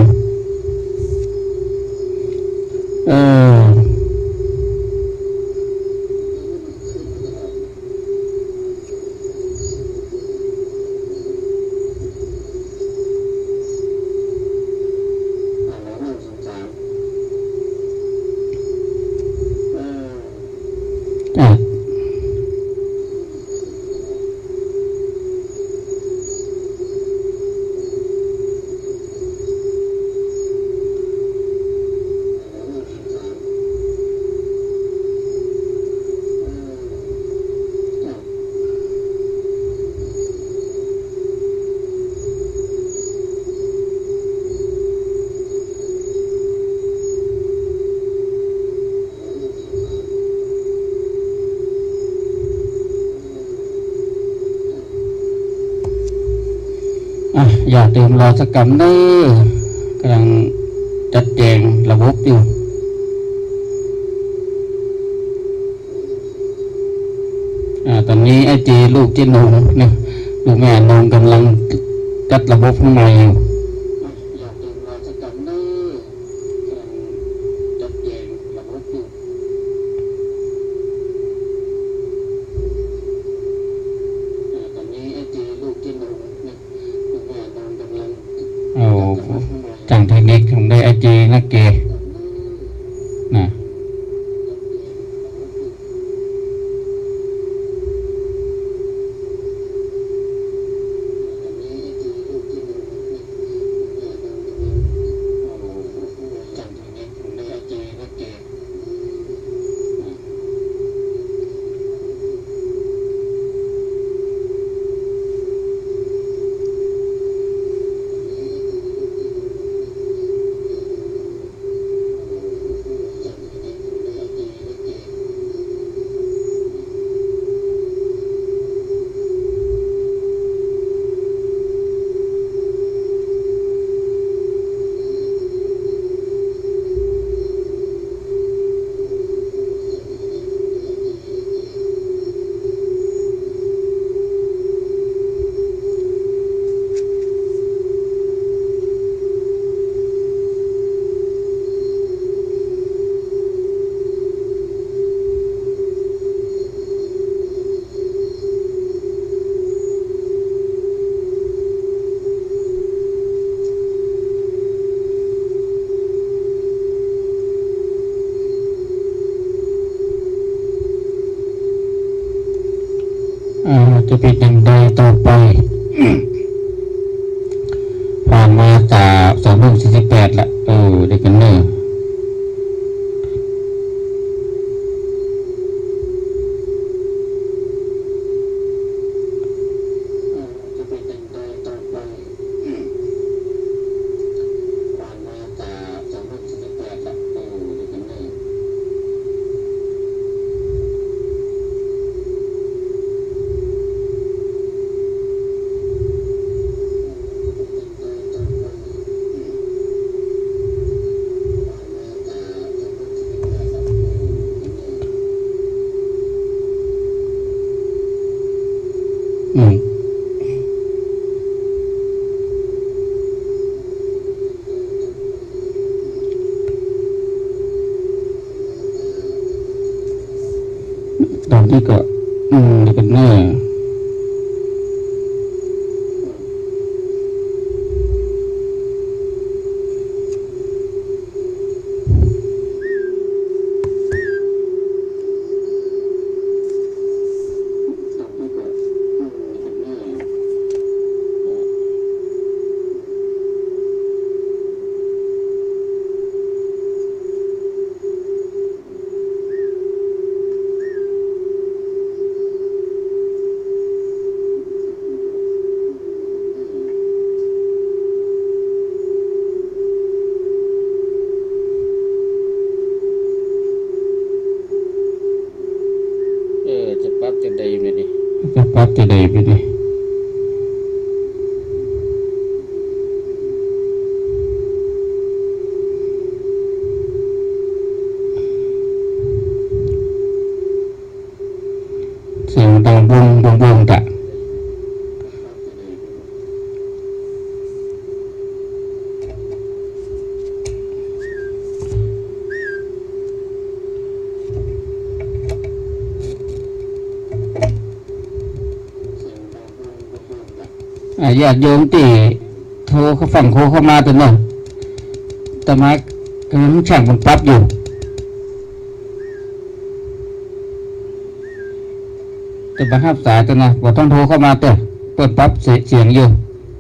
อย่าเติมรอสักกำเด้อกำลังจัดแจงระบบอยู่ตอนนี้ไอจีลูกจีนงเนี่ยลูกแม่นงกำลังจัดระบบข้างในอยู่เจนะเกนะจะเป็นอย่างใดต่อไป ผ่านมาจาก2:48ละได้กันเนอะจะเป็นอย่างใดต่อไปผ่านมาจาก2:48ละได้กันเนอะตอนที่ก็ได้กันเนอะจะปรับจะได้ไหมดิจะปรับจะได้ไปดิเสียงดังบุ้งบุ้งบุ้งตะญาติโยมที่โทรเขาฟังโทรเข้ามาตัวนึงแต่มากำลังช่างมันปรับอยู่แต่บังคับสายตัวนะว่าต้องโทรเข้ามาตัวเปิดปรับเสียงอยู่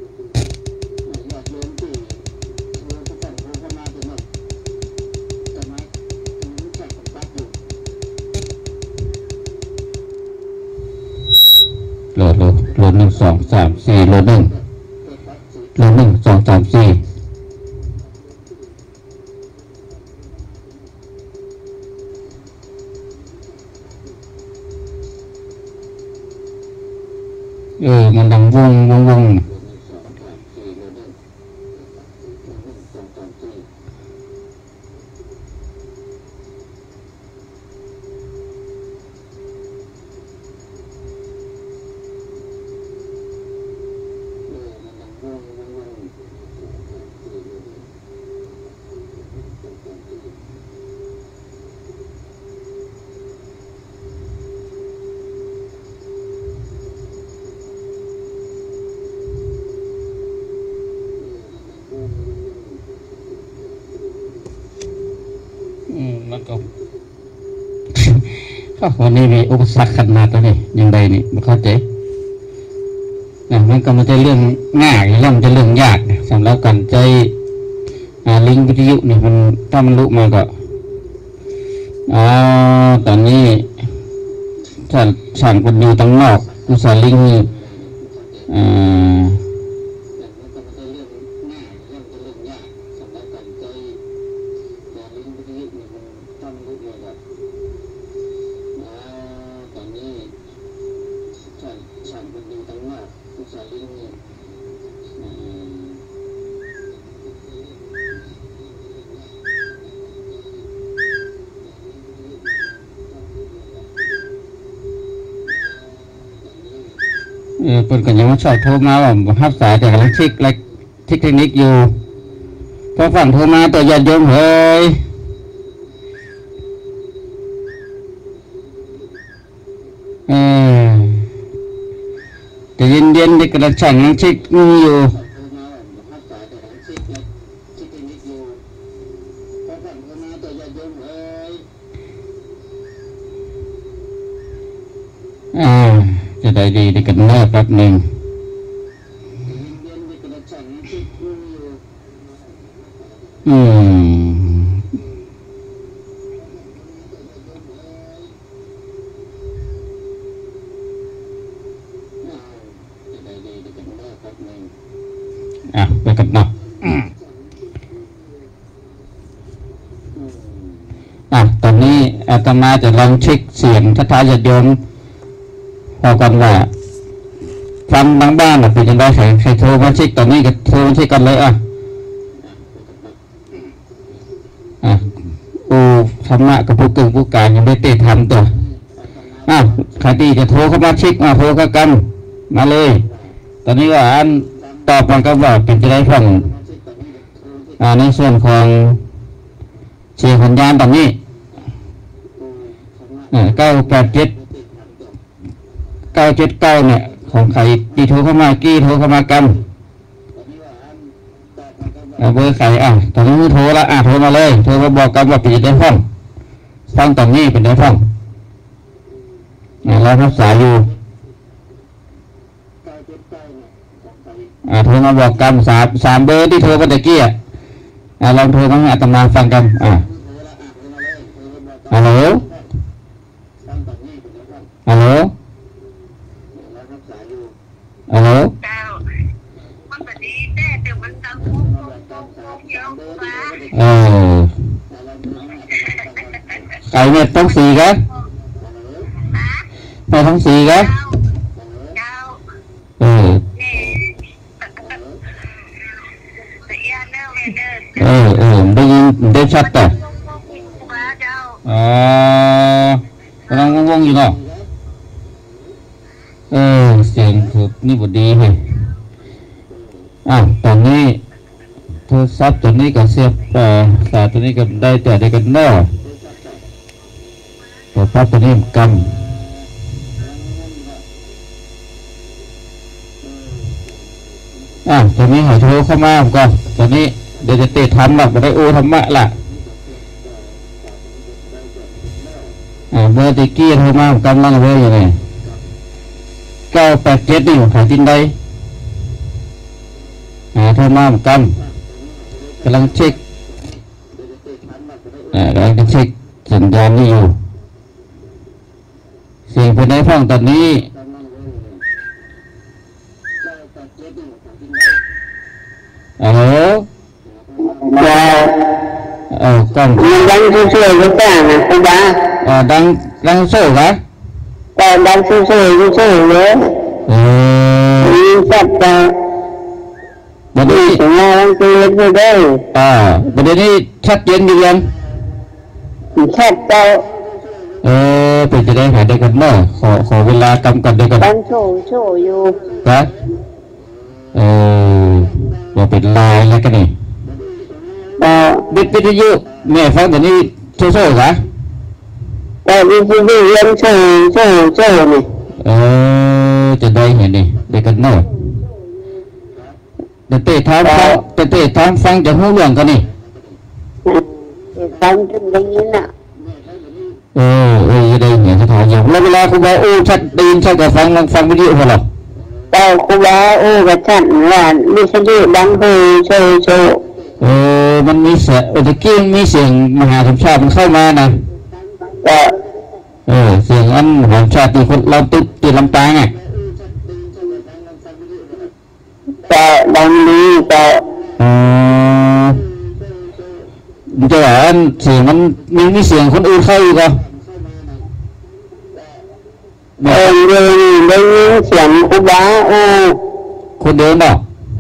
โหลด1 2 3 4โหลด1 2 3 4มันดังวงมันก็ วันนี้มีอุปสรรคขนาดนี้ยังไงนี่ไม่เข้าใจมันก็ไม่ใช่เรื่องง่ายเรื่องจะเรื่องยากสำหรับการใจลิงก์วิทยุนี่มันถ้ามันรู้มาก็ตอนนี้ถ้าสั่งคนอยู่ตั้งนอกอุตสาห์ลิงก์เปิดกันยังว่าชอบโทรมาว่าฮับสายแต่กำลังเช็คเทคนิคอยู่พอฝั่งโทรมาตัวญาติโยมเฮ้ยแต่เย็นเด็กกระชังยังเช็คอยู่จะได้ดีได้กันแน่แป๊บหนึ่งไปกันเนาะตอนนี้อาตมาจะลองเช็คเสียงทัศน์ญาติโยมพอกันว่าฟังบางบ้านเป็นยังไงใครโทรมาเช็คตอนนี้ก็โทรมาเช็คกันเลยธรรมะกับผู้เก่งผู้การยังไม่เตะทำตัวใครที่จะโทรเข้ามาเช็คโทรกันมาเลยตอนนี้ว่าอันตอบมันก็ว่าเป็นจะได้ฟังในส่วนของเชียร์สัญญาณตอนนี้987เนี่ยของใครที่โทรเข้ามากี้โทรเข้ามากันเบอร์ใครตอนนี้โทรละโทรมาเลยโทรมาบอกกันว่าเป็นได้ฟังตอนนี้เป็นได้ฟังเรารับสายอยู่โทรมาบอกกัน3เบอร์ที่โทรกันตะกี้ลองโทรมาให้อาตมาฟังกันฮัลโหลฮัลโหลฮัลโหลไก่เม็ดต้องสีกันไม่ต้องสีกันได้ยินได้ชัดแต่กำลังงงอยู่เนาะเสียงคือนี่บดีเลยตอนนี้โทรศัพท์ตัวนี้ก็เสียบสายตัวนี้ก็ได้แต่ได้กันเนาะโทรศัพท์ตัวนี้กำตอนนี้หายโทรเข้ามาก่อนตอนนี้เดี๋ยวจะเตะทำหรอกไม่ได้โอธรรมะล่ะเบอร์ติกี้โทรมากันมั่งเบอร์ยังไง987นี่หาที่ใดโทรมากันกำลังเช็คกำลังเช็คสัญญาณนี่อยู่เสียงเป็นไงฟังตอนนี้ฮัลโหลกล้องดังช่วยๆก็ได้นะคุณบ้าดังช่วยครับดังช่วยๆเลยจับตาบัดนี้งานเกินไปได้บัดนี้ชัดเจนอยู่ยังชัดเจ้าเป็นจะได้หายได้กันเนาะขอเวลากำกับได้กันดังโชว์อยู่ครับว่าเป็นลายแล้วกันนี่วิทยุแม่ฟังแต่นี้โซ่ๆครับวิทยุเรียนโซ่นี่จะได้เห็นนี่ได้กันเนาะแต่เตะทางฟังจะหูเรื่องกันนี่ฟังถึงได้ยินได้เห็นสถานอย่างแล้วเวลาครูบาชัดดีนชัดกับฟังลองฟังวิดีโอพอหรอ
แต่ครูบากับชัดว่าดิฉันดังเฮโช
มันมีเสียงตะกี้มีเสียงมหาธรรมชาติมันเข้ามานะเสียงอันมหาธรรมชาติที่คนเราติดลำปางไง
แต่ดังนี้แต่
จะว่าเสียงมันมีเสียงคนอื่นเข้าอีกเหรอ
ได้ยินเสียงครูบา
คนเดินเนาะ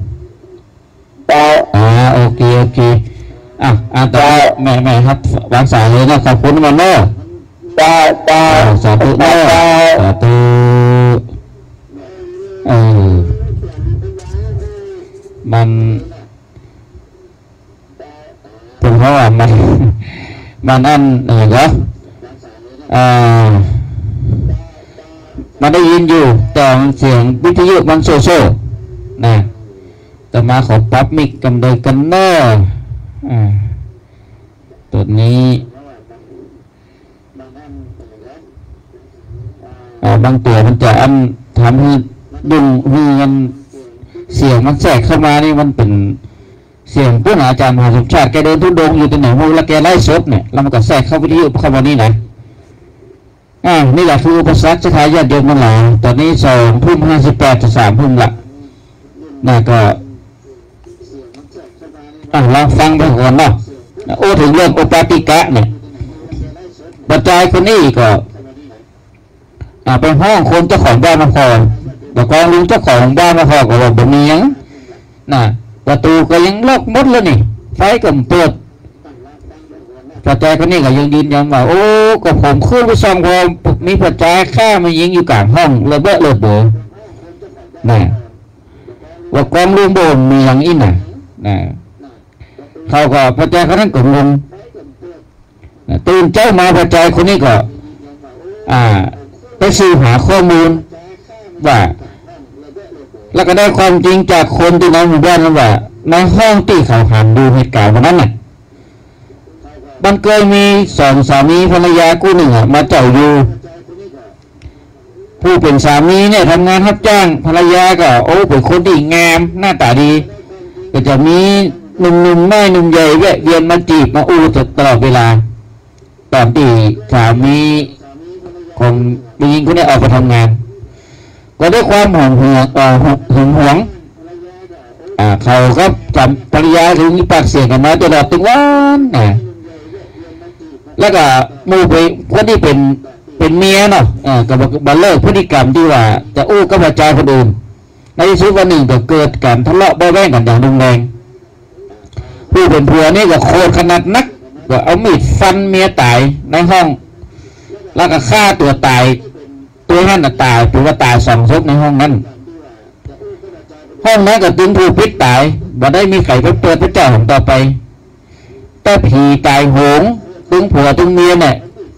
โอเคแต่แม่ครับวางสายเลยนะขอบคุณมันเนาะสาธุเนาะสาธุมันผมเพราะว่ามันอันเหรอมันได้ยินอยู่แต่เสียงวิทยุมันโซ่นะแต่มาขอปรับมิกกันโดยกันเนอร์ตัวนี้บางตัวมันจะทำให้ดุงมันเสียงมันแทรกเข้ามานี่มันเป็นเสียงผู้อาจารย์มหาสมชาติแกเดินทุดงอยู่ตรงไหนมูแล้วแกไล่สดเนี่ยแล้วมันก็แทรกเข้าวิทยุเข้ามานี่นะนี่แหละคืออุปสรรคจะทายญาติโยมทั้งหลายตอนนี้2:58จะ3:00ละน่าก็ลองฟังไปก่อนเนาะถึงเรื่องโอปาติกะเนี่ยปัจจัยคนนี้ก็เป็นห้องคนเจ้าของบ้านมาพอแต่กองลุงเจ้าของบ้านมาพอก็บอกแบบนี้ยังประตูก็ยังล็อกหมดแล้วนี่ไฟก็เปิดปัจจัยคนนี้ก็ยังยืนยันว่าก็ผมขึ้นไปส่องพอมีปัจจัยฆ่ามายิงอยู่กลางห้องระเบิดเลยเบอร์ว่ากองลุงโบมมีอย่างอินเขาก็ปัจจัยเขานั้นก็งงตื่นเจ้ามาปัจจัยคนนี้ก็ไปสืบหาข้อมูลว่าแล้วก็ได้ความจริงจากคนที่ในหมู่บ้านว่าในห้องที่เขาหันดูเหตุการณ์วันนั้นมันเคยมี2 สามีภรรยาคู่หนึ่งมาเจ้าอยู่ผู้เป็นสามีเนี่ยทำงานรับจ้างภรรยาก็เป็นคนที่งามหน้าตาดีก็จะมีหนุ่มๆน้อยหนุ่มใหญ่แวะเวียนมาจีบมาตลอดเวลาตอนที่สามีของผู้หญิงคนนี้ออกไปทำงานก็ด้วยความหึงหวงเขาก็จำภรรยาถึงมีปากเสียงกันมาตลอดทุกวันแล้วก็มูไปคนที่เป็นเมียเนาะก็บัลเลิกพฤติกรรมที่ว่าจะกับปัจจัยคนอื่นในที่สุดวันหนึ่งก็เกิดการทะเลาะเบาะแว้งกันอย่างรุนแรงผู้เป็นผัวนี่ก็โคตรขนาดนักก็เอามีดฟันเมียตายในห้องแล้วก็ฆ่าตัวตายตัวนั่นตายหรือว่าตาย2 ศพในห้องนั้นก็ตึงผู้พิษตายบ่ได้มีใครไปเปิดพระเจ้าของต่อไปแต่ผีตายโหงตึงผัวตึงเมียเนี่ย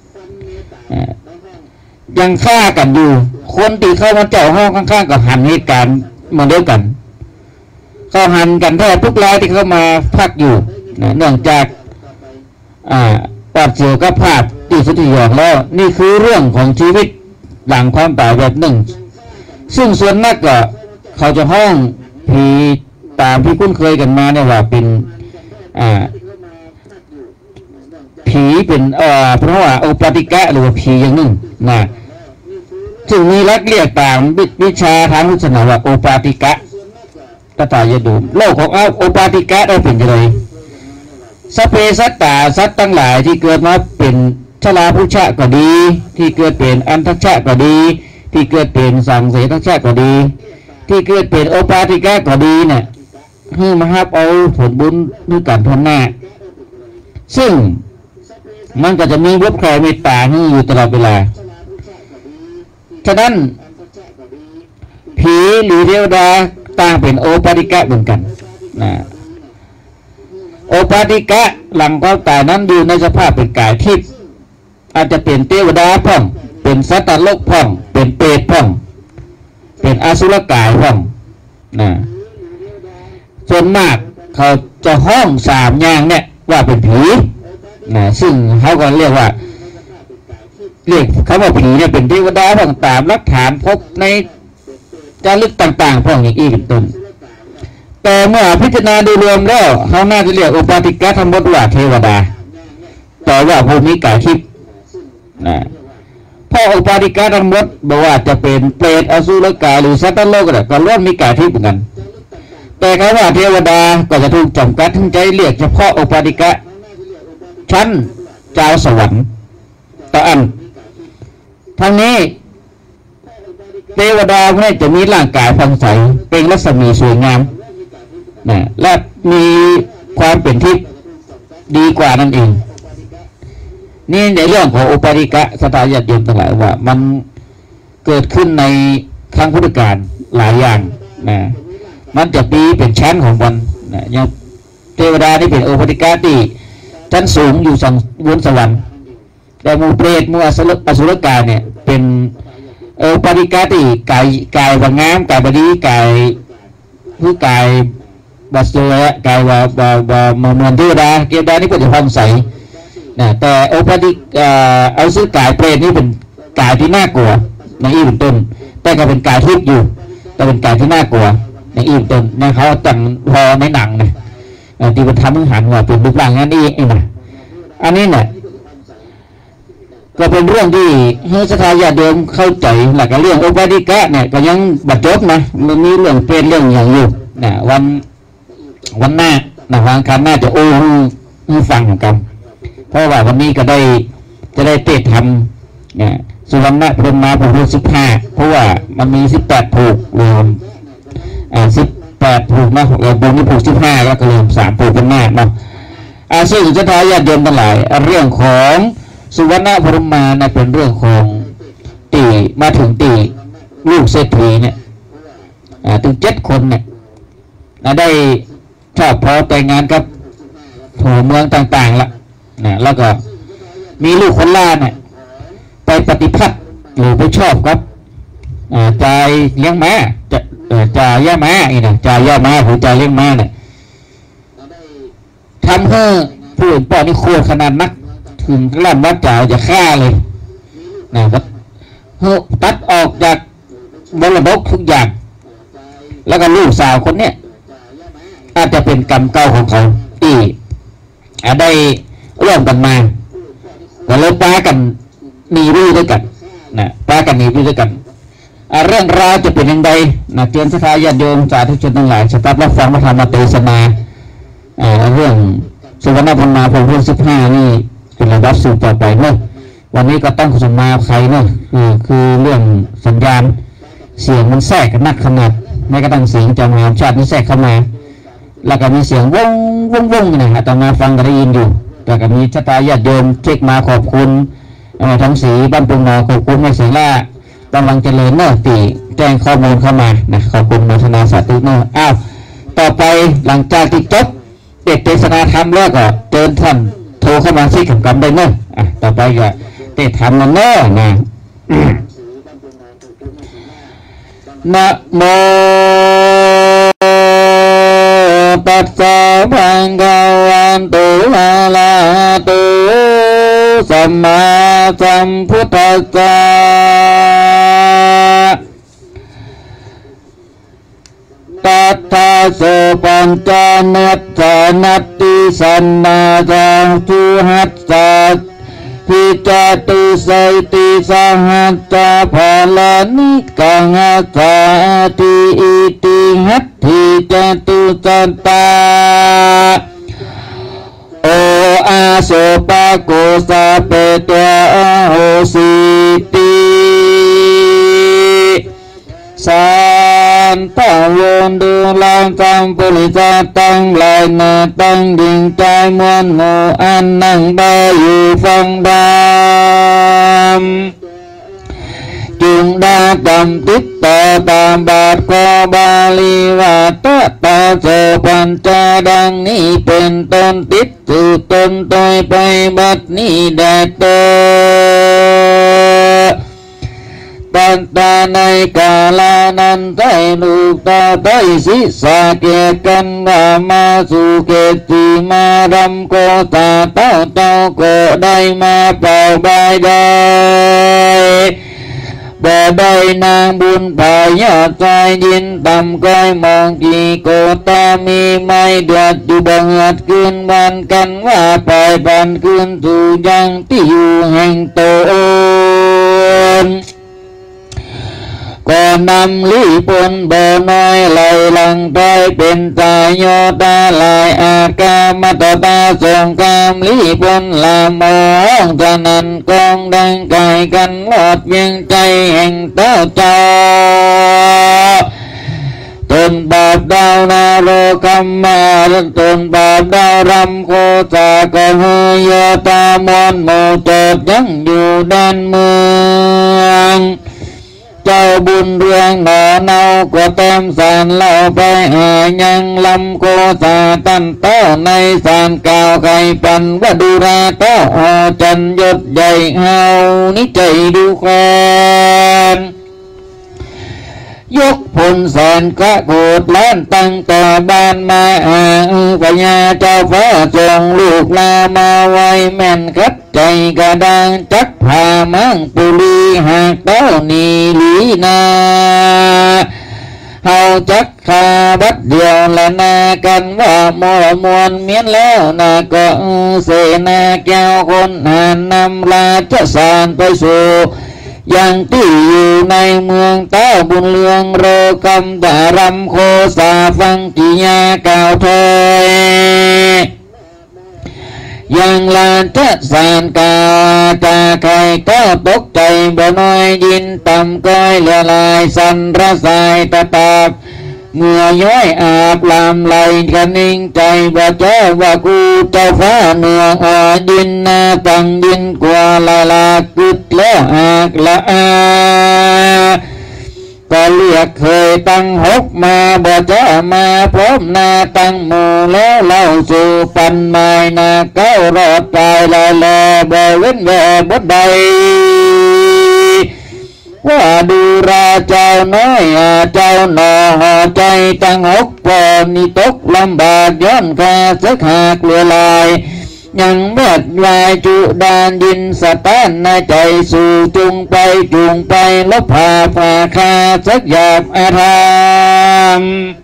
ยังฆ่ากันอยู่คนที่เข้ามาเจ้าห้องข้างๆก็หันเหตุการณ์มาเดียวกันเขาหันกันแทบทุกรายที่เข้ามาพักอยู่เนื่องจากปราบเสียวกับภาพที่สุดที่ยอมแล้วนี่คือเรื่องของชีวิตหลังความตายแบบหนึ่งซึ่งส่วนมากก็เขาจะห้องผีตามที่คุ้นเคยกันมาเนี่ยว่าเป็นผีเป็นเพราะว่าโอปาติกะหรือว่าผีอย่างหนึ่งซึ่งมีลักเรียกตามวิชาทางศาสนาว่าโอปาติกะตถาคตดูโลกของโอปาติกะได้เป็นยังไงสัพเพสัตตาสัตว์ทั้งหลายที่เกิดมาเป็นชราพุชะก็ดีที่เกิดเป็นอันทัชชะก็ดีที่เกิดเป็นสังเสทัชชะก็ดีที่เกิดเป็นโอปาติกะก็ดีเนี่ยให้มาฮับเอาผลบุญด้วยกันทนหน้าซึ่งมันก็จะมีวับแคร์เมตตาให้อยู่ตลอดเวลาฉะนั้นผีหรือเทวดาต่างเป็นโอปาติกะเหมือนกันโอปาติกะหลังความตายนั้นอยู่ในสภาพเป็นกายทิพย์อาจจะเป็นเทวดาพ่องเป็นสัตว์โลกพ่องเป็นเปรตพ่องเป็นอสุรกายพ่องส่วนมากเขาจะห้อง3 อย่างเนี่ยว่าเป็นผีซึ่งเขาก็เรียกว่าเรียกคำว่าผีเนี่ยเป็นเทวดาต่างๆหลักฐานพบในจารึกต่างๆพวกอย่างอีกเป็นต้นแต่เมื่อพิจารณาโดยรวมแล้วเขาน่าจะเรียกอุปาติกะทั้งหมดว่าเทวดาแต่ว่าภูมิกายทิพย์นะเพราะอุปาติกะทั้งหมดบอกว่าจะเป็นเปรตอสุรกายหรือสัตว์โลกก็ล้วนมีกายทิพย์เหมือนกันแต่คำว่าเทวดาก็จะถูกจำกัดถึงใจเรียกเฉพาะอุปาติกะชั้นเจ้าสวรรค์ต่ออันทั้งนี้เทวดาพวกนี้จะมีร่างกายผ่องใสเป็นรัศมีสวยงามนะและมีความเป็นทิพย์ดีกว่านั่นเองนี่ในเรื่องของอุปาติกะสถาญาติโยมทั้งหลายว่ามันเกิดขึ้นในครั้งพุทธกาลหลายอย่างนะมันจะมีเป็นชั้นของมันนะอย่างเทวดานี่เป็นอุปาติกะที่ชั้นสูงอยู่สังบนสวรรค์แต่มูเปรตมูอสุรกายเนี่ยเป็นอุปาติกะที่กายบางงามกายบดีกายผู้กายบัสโลยกายว่าเหมือนเทวดานี่เป็นผ่องใสนะแต่อุปาติเอาซื้อกายเปรตนี่เป็นกายที่น่ากลัวในอีเป็นต้นแต่ก็เป็นกายทิพย์อยู่แต่เป็นกายที่น่ากลัวในอีเป็นต้นนะเขาแต่งพอในหนังนะที่มันทำให้หันว่าเป็นรูปร่างนั้นเองนะอันนี้เนี่ยก็เป็นเรื่องที่ให้ศรัทธาญาติโยมเข้าใจหลักเรื่องอุปาติกะเนี่ยก็ยังบัดจบนะมันมีเรื่องเป็นเรื่องอย่างอยู่นะวันหน้านะวันคันหน้าจะให้ฟังกันเพราะว่าวันนี้ก็จะได้เตะทำเนี่ยสุวรรณพรหมาผูก15เพราะว่ามันมี18ผูกรวม18ผูกนะเราบุญนี่ผูก15แล้วก็รวม3ผูกเป็นหน้าเนาะซึ่งศรัทธาญาติโยมทั้งหลายเรื่องของสุวรรณพรหมาเนี่ยเป็นเรื่องของตีมาถึงตีลูกเศรษฐีเนี่ยถึง7 คนเนี่ยได้ชอบพอแต่งงานกับหัวเมืองต่างๆละนะแล้วก็มีลูกคนล่าเนี่ยไปปฏิพัทธ์หรือไปชอบครับจ่ายเลี้ยงม้าจ่ายย่าม้าอีกนะจ่ายย่าม้าหรือจ่ายเลี้ยงม้าเนี่ยทำให้ผู้อื่นป้อนนี่ควรขนาดนักถึงร่ำว่าจ่ายจะฆ่าเลยนะตัดออกจากมรดกทุกอย่างแล้วก็ลูกสาวคนเนี้ยอาจจะเป็นกรรมเก่าของเขาที่ได้ร่วมกันมาก็เลยป้ากันหนีไปด้วยกันนะป้ากันหนีไปด้วยกันเรื่องราวจะเป็นยังไงนะเตือนศรัทธาญาติโยมสาธุชนทั้งหลายสตับรับฟังพระธรรมเทศนาเรื่องสุวรรณพรหมาผูก15นี่เป็นระดับสูงต่อไปเนาะวันนี้ก็ต้องสมมาใครเนาะคือเรื่องสัญญาณเสียงมันแทรกกันนักขนาดไม่กระทั่งเสียงจำนวนชาตินี่แทรกเข้ามาแล้วก็มีเสียงวงนะฮะตอนมาฟังก็ได้ยินอยู่แต่ก็มีชะตาญาติโยมเช็คมาขอบคุณทั้งสีบ้านปุงนอขอบคุณแม่เสียงล่ากำลังเจริญเนาะตีแจ้งข้อมูลเข้ามานะขอบคุณมาธนาสาธุเนาะต่อไปหลังจากที่จบเด็กเทศนาธรรมแล้วก็เชิญท่านโทรเข้ามาที่ขำกำได้เนาะต่อไปก็เทศธรรมนั่นเนาะนะนะโมตัสสะภะคะวะโตอะระหะโตสัมมาสัมพุทธัสสะตัทธาโสปัญจนัตถานัตติสันนาจังทุหัสสะพิจตุสัยติสังหัสสะภาลานิกังหัสสะติอิติหัตถิจตุสันตาโออาโสปะโกสะเปตวะโหสิติสันตะวนดูลังกัมปุริสาตังลายนาตังดิ่งใจมวลโมอันนั่งได้อยู่ฟังดามจึงได้ดำติดต่อตามบาทขอบาลีว่าตตาโสปัญจดังนี้เป็นต้นติดสู่ตนโดยไปบัดนี้ได้เตตั้งนตาในกาลานันไตลูกตาไตศิสาเกตกันว่ามาสู่เกติมารำโกตาเต้าเต้าโกได้มาเป่าใบได้บ่ได้นางบุญป่ายอดใจยินต่ำก้อยมองกีโกตามีไม่เดือดอยู่บังเอิดคืนวันกันว่าปล่อยบันคืนสู่ยังที่อยู่แห่งตนก็นำลีปนบ่อน้อยไหลหลังไปเป็นตายโยตาลายอากามาตตาสงกามลีปนลามองจะนันกองดังไก่กันหลอดเวียงใจแห่งเต้าเจ้าตนบาปดาวนาโรคัมมาตนบาปดาวรำโคจาก็เฮยตามอนโมจดยังอยู่ด้านเมืองเจ้าบุญเรืองหนอเนาก็เต็มสารเล่าไปหายังลำโกสาตันเต้าในสารกาวไข่ปันว่าดูราเต้าจันยศใหญ่เฮานิใจดูแควนยกพลแสนกะโกดล้านตั้งแต่บ้านมาพญาเจ้าฟ้าส่งลูกลามาไว้แม่นคัดใจกระดังจักพามังปุรีหากเต้านีลีนาเฮาจักขาบัดเดียวละนากันว่าโมมวนเมียนแล้วนาก็เสนาแก้วคนหานนำราชสารไปสู่ยังที่อยู่ในเมืองเต้าบุญเลืองโรกำดารำโคสาฟังกิยากล่าวเทยยังลานเทศานกาจาไข่ก็ตกใจบ่น้อยยินต่ำก้อยเลือลายสันระสายตะตาบเมื่อย้อยอาบลามไหลกันนิ่งใจว่าเจ้าว่ากูเจ้าฟ้าเนืองดินนาตังดินกว่าลากึดแล้วอากละก็เรียกเคยตั้งหกมาบ่จะมาพร้อมนาตั้งหมู่แล้วเล่าสู่ปันไม้นาเก้ารอดตายละบ่เว้นแวบดใดว่าดูราเจ้าน้อยเจ้าหนอห่อใจตั้งหกปอนี่ตกลำบากย้อนคาสักหากเลือลายยังเม็ดลายจุดานดินสตานในใจสู่จุงไปลบผ่าฝ่าคาสักหยาบอาธรรม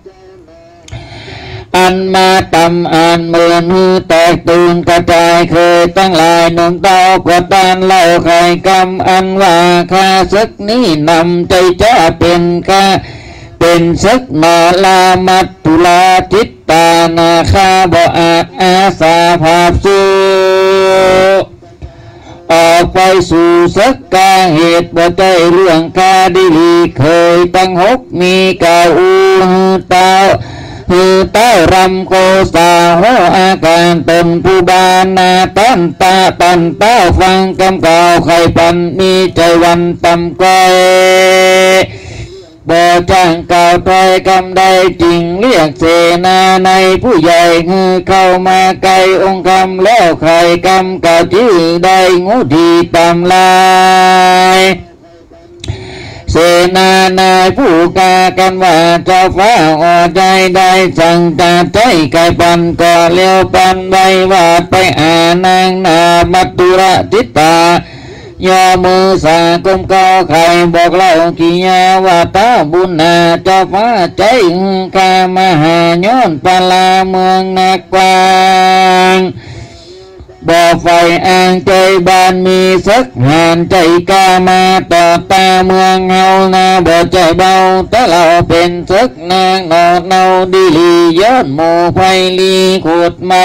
อันมาตำอันเมือนหือแตกตูนกระจายเคยตั้งหลายหนุ่มเต้ากว่าตานเล่าไข่กำอันว่าคาสักนี้นำใจจะเป็นคาเป็นสักนาลามัตตุลาจิตตานาคาบ่อาจอาสาภาพสู้ออกไปสู่สักกาเหตุบ่ใจเรื่องคาดิลีเคยตั้งหกมีกาอูเต้ารำโกสาหัวอาการตนผู้บานนาตันตาฟังกำก่าวไข่ปันมีใจวันตำก้อยบ่จ้างกล่าวถ้อยคำใดจริงเรียกเสนาในผู้ใหญ่เข้ามาไกลองค์คำแล้วไข่คำกล่าวชื่อได้งูทีตำลายเสนานายผู้กากันว่าเจ้าฟ้าใจได้สั่งจัดใจไก่ปันก็เลี้ยวปันไว้ว่าไปนางนามัตตุระจิตตายอมือสากมเก้าไข่บอกเล่ากิยาว่าตาบุญนาเจ้าฟ้าใจกามหาย้อนปลาเมืองนักกวางบ่อไฟอ่างใจบานมีสักหานใจกามาต่อตาเมืองเฮานาบ่ใจเบาแต่เราเป็นสักนางนอดเนาดีลีย้อนหมู่ไฟลีขุดไม่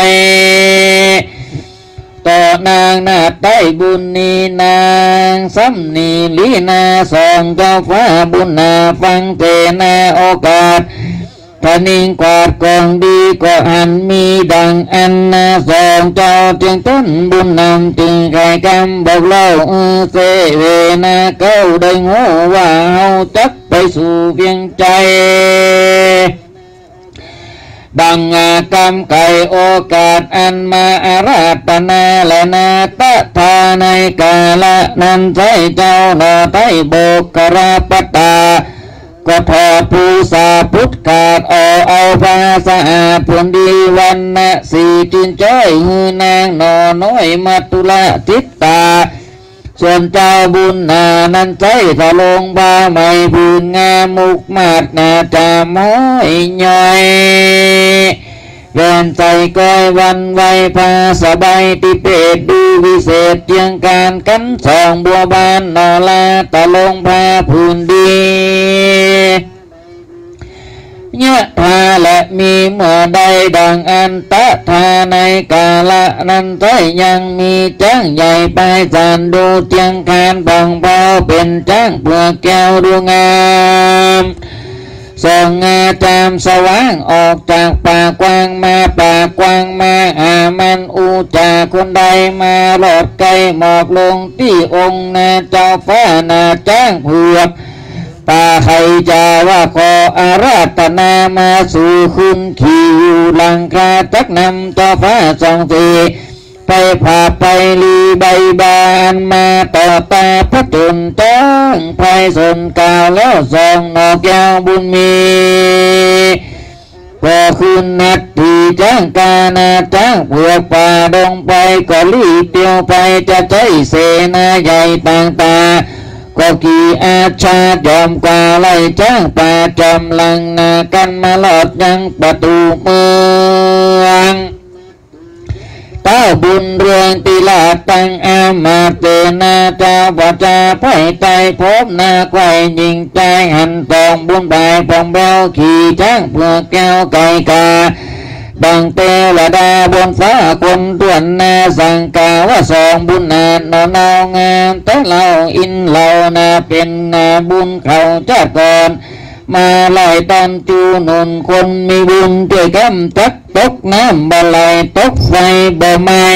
ต่อนางนาใต้บุญนีนางซ้ำนีลีนาสองเจ้าฟ้าบุญนาฟังเตนาโอกาสถ้านิ่งกวาดกองดีก็อันมีดังอันนาสองเจ้าจึงต้นบุญนำจึงไข่กำบอกเล่าเสเวนาเก้าได้งูว่าเฮาจักไปสู่เพียงใจดังกรรมไก่โอกาสอันมาอาราธนาและนาตถาในกาละนั้นใช้เจ้าหน้าไทยโบกราปตาก็ทอดผู้สาพุทธกาดเอาภาษาผลดีวันนะสีจินจ้อยหือนางนอน้อยมัตุละทิตตาส่วนเจ้าบุญนานั้นใจทะลงบาไม่บุญงามมุกมาดนาจามห้อยย่อยแวนใจก้อยวันไวพาสบายติเปตดูวิเศษเจียงการกันสองบัวบานนอลาตะลงพาพื้นดียะธาและมีเมื่อใดดังอันตะธาในกาละนั้นใจยังมีจ้างใหญ่ไปจันดูเจียงการบังเบาเป็นจ้างเปลือกแก้วดูงามส่องจามสว่างออกจากป่ากว้างมาป่ากว้างมามันอูจากคนใดมาหลอดไกลหมอกลงที่องค์นาเจ้าฟ้านาจ้างเผือกตาใครจะว่าขออาราธนามาสู่คุณขี่อยู่หลังคาจักนำเจ้าฟ้าสองสีไปผ่าไปลีใบบานมาต่อตาพระจุนจ้างไพสนกาวแล้วสองนอกแก้วบุญมีก็คุณนัดทีจ้างกานาจ้างเผือกป่าดงไปก็รีบเตียวไปจะใจเสนาใหญ่ต่างๆก็กี่อาชาจอมกว่าไล่จ้างป่าจอมลังนากันมาหลอดยังประตูเมืองเต้าบุญเรืองติลาตังอามาเจนาจาวาจาไผ่ใจพบนาไข่ยิงใจหันตองบุญใบพองเบลขี่จ้างเพื่อแก้วไก่กาดังเตวดาบนฟ้าคนต้วนนาสังกาว่าสองบุญนานอนเอางามแต่เราอินเรานาเป็นบุญเขาจ้าก่อนมาไล่ตอนจูนุนคนมีบุญช่วยกำจัดตกน้ำบ่ไหลตกไฟบ่ไหม้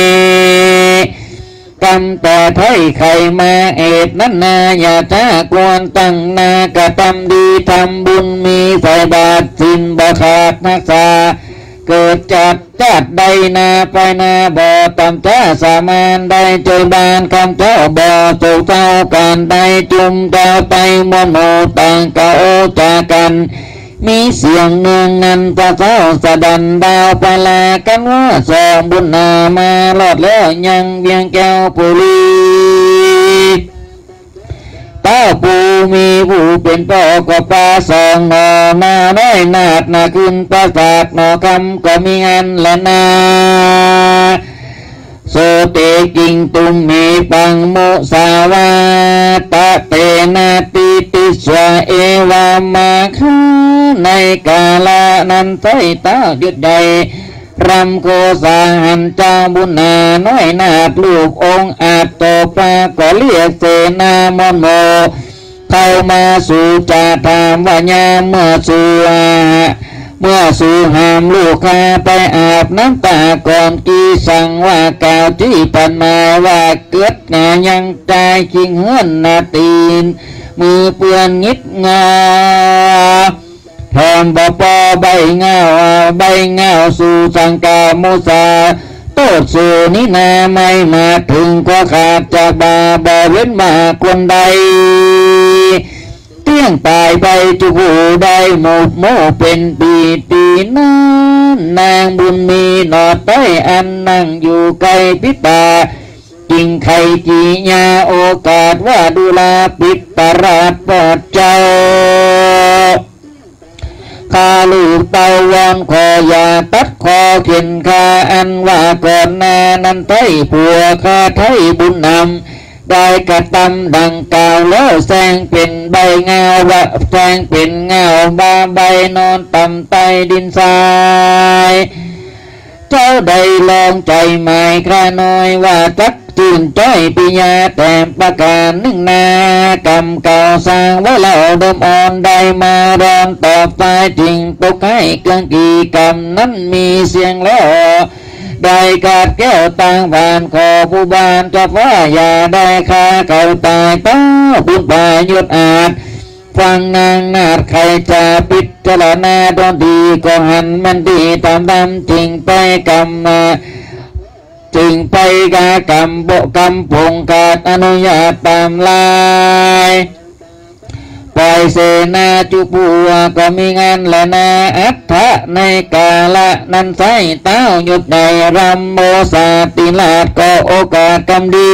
กำแต่ไทยไข่มาเอ็ดนั้นนาอย่าช้ากวนตั้งนากระทำดีทำบุญมีใส่บาตรสินบ่ขาดนักษาเกิดจัดใดนาไปนาบ่อตำจ้าสามานได้เจอบานคำเจ้าบ่อสู่เจ้าการได้จุมเจ้าไปมโนต่างเก่าจากกันมีเสียงเนืองนันพระเจ้าสดันดาวไปลากันว่าสองบุญนามาหลอดแล้วยังเวียงแก้วปุรีเต้าปูมีผู้เป็นพ่อก็ปลาสองหนอนาน้อยนาดนาขึ้นประสาทหนอคำก็มีอันละนาโสเตกิงตุมมีปังโมสาวาตะเตนาติติสวะเอวามาคาในกาลานันไสตาหยุดใดรำโคสาหันเจ้าบุญนาน้อยนาดลูกองค์อาจโตปาก็เรียกเสนามโนเข้ามาสู่จาถามว่ายามเมื่อสู่หามลูกค้าไปอาบน้ำตาก่อนกี่สั่งว่ากล่าวที่ปันมาว่าเกิดงายังใจคิงเฮือนนาตีนมือเปื้อนงิดงาแถมบ่ปอใบเงาสู่สังกาโมสาโตดสู่นินาไม่มาถึงก็ขาดจากบาบ่เว้นมาคนใดเตี้ยงตายไปจุกูได้หมดโมเป็นปีนั้นนางบุญมีหนอดใต้อันนั่งอยู่ไกลพิตาจิงไข่จีญาโอกาสว่าดูลาปิดตราดปอดเจ้าข้าลูกเตาวันขออย่าตัดคอเข็นข้าอันว่าก่อนหน้านั้นไทยผัวข้าไทยบุญนำได้กระทำดังกล่าวแล้วแสงเป็นใบเงาว่าแสงเป็นเงาบาใบนอนต่ำใต้ดินทรายเจ้าได้ลองใจหมายข้าน้อยว่าจักตื่นจ้อยปิญาแต่ประการหนึ่งนากรรมเก่าสร้างไว้แล้วเดิมอ่อนได้มาดอนต่อไปจริงตกให้เกินกี่กรรมนั้นมีเสียงแล้วได้กาดแก้วต่างผ่านขอผู้บานจะว่าอย่าได้ค่าเก่าตายต้าบุญป่ายุดอาจฟังนางนาดใครจะพิจารณาดนดีก็หันมันดีตามดำจริงไปกรรมจึงไปกากรรมโบกรรมพงกาดอนุญาตตามลายปล่อยเสนาจุปัวก็มีงานและนาอัฏฐะในกาละนั้นใส่เต้าหยุดในรำโมสาติลาดก็โอกาสกำดี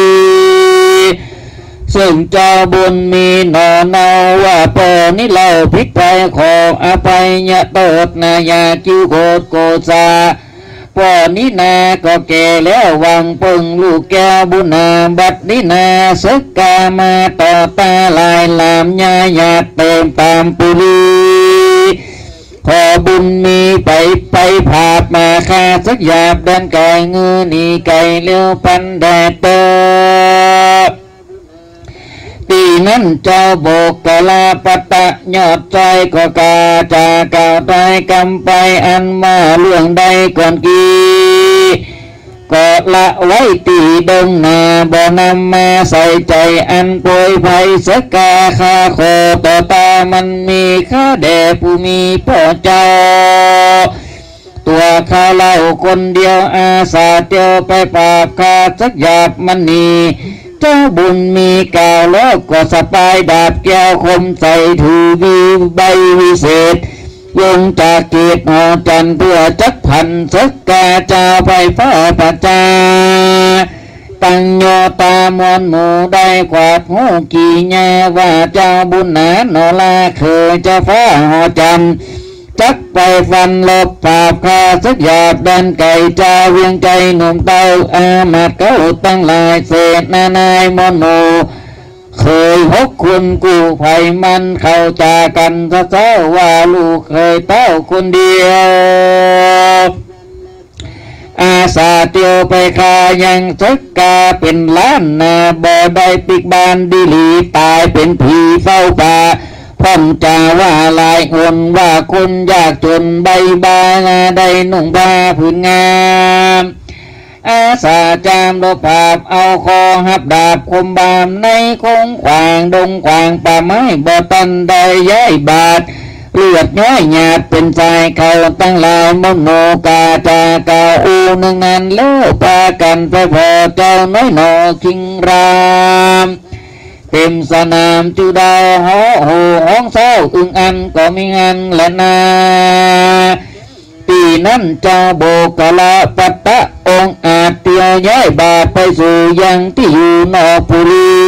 ซึ่งเจ้าบุญมีหนอเนาว่าเปิดนี่เราพิกไปขออภัยยะเติดนายาจิ้วโกดโกซาปอนี้นาก็แก่แล้ววังปึงลูกแก้วบุญนาบัดนี้นาสึกกามาต่อตาลายลามญาญาเต็มตามปุรีขอบุญมีไปผาบมาคาสักหยาบดันไก่เงือนี่ไก่เลี้ยวปันแดดเตอตีนั้นเจ้าโบกกะลาปตะยอดใจก็กาจาก่าวใจกำไปอันมาเรื่องใดก่อนกี้ก็ละไว้ตีดงนาบ่นำมาใส่ใจอันโปรยภัยสกาคาโคต่อตามันมีข้าแด่ผู้มีพ่อเจ้าตัวข้าเล่าคนเดียวอาสาเตียวไปปราบข้าสักหยาบมันนี่เจ้าบุญมีกล่าวแล้วก็สปายดาบแก้วคมใส่ถือวีใบวิเศษลงจากเกตหอจันเพื่อจักพันสักกาเจ้าไปฟ้าปัจจาตั้งโยตามอนหมูได้กวาดหูกี่แง่ว่าเจ้าบุญหนาโนลาเคยจะฟ้าหอจันจักไปฟันลบปราบคาสักหยาบดันไก่จ้าเวียงใจหนุ่มเต้าอามาดเก้าตั้งหลายเศษนานายมอนโมเคยพกคุณกู้ไผ่มันเข้าจากันซะเจ้าว่าลูกเคยเต้าคนเดียวอาสาเตียวไปคายังสักกาเป็นล้านนาบ่ได้ปิกบานดิลีตายเป็นผีเฝ้าป่าพ่อมจ่าว่าลายคนว่าคนยากจนใบบางได้นุ่งผ้าผืนงามอาสาจามโลภาพเอาคอหับดาบคมบามในคงขวางดงขวางป่าไม้บ่ตันได้ย้ายบาดเลือดย้อยหยาดเป็นใจเขาตั้งลายมโนกาจากาอูหนึ่งนั้นเล่ปากันไปพอเจ้าน้อยหนอคิงรามเต็มสนามจุดาวหอโหห้องเศร้าอึงอันก็มีงานและนาปีนั้นเจ้าโบกลาปัตตะองอาจเตียวย้ายบาทไปสู่ยังที่อยู่นอกปุรี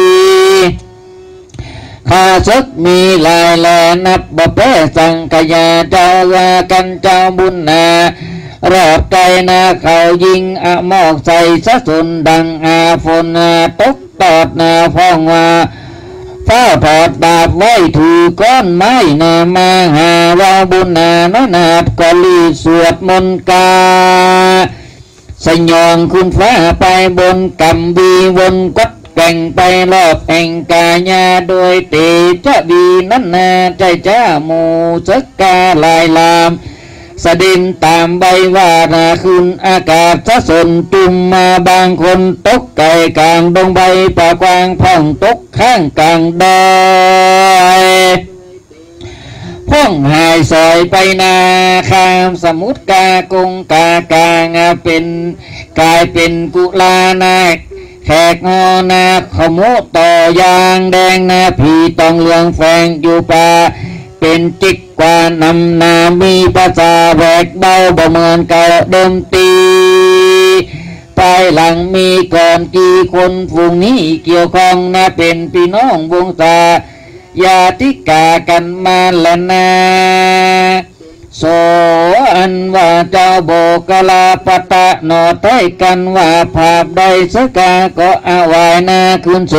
ข้าศึกมีลายแลนับบ่เป้สังขยาเจ้าว่ากันเจ้าบุญนารอบใจนาเขายิงหมอกใส่สะสุนดังฝนตกตอดฟ้องว่าฟ้าถอดดาบไว้ถือก้อนไม้มาหาเราบุญน้อยนาดก็รีสวดมนต์กาสยองคุณฟ้าไปบนกำบีวนกัดแก่งไปรอบแห่งกาญาโดยเตจะบีนั้นใจจ้าหมูสักกาลายลามสดินตามใบว่าคืนอากาศสะสนจุมมาบางคนตกไก่กลางดงใบป่ากวางพ่องตกข้างกลางดอยพ่องหายซอยไปนาข้ามสมุทรกากงกากางเป็นกลายเป็นกุลานาแขกงอนาขโมต่อยางแดงผีตองเหลืองแฝงอยู่ป่าเป็นจิกกว่านำนามีภาษาแหวกเบาบ่เหมือนเก่าเดิมตีภายหลังมีก่อนกี่คนฝูงนี้เกี่ยวข้องเป็นพี่น้องวงศาญาติกากันมาละนาโสอันว่าเจ้าโบกลาปตะนอไทยกันว่าภาพใดสกาก็อาวายนาคืนโส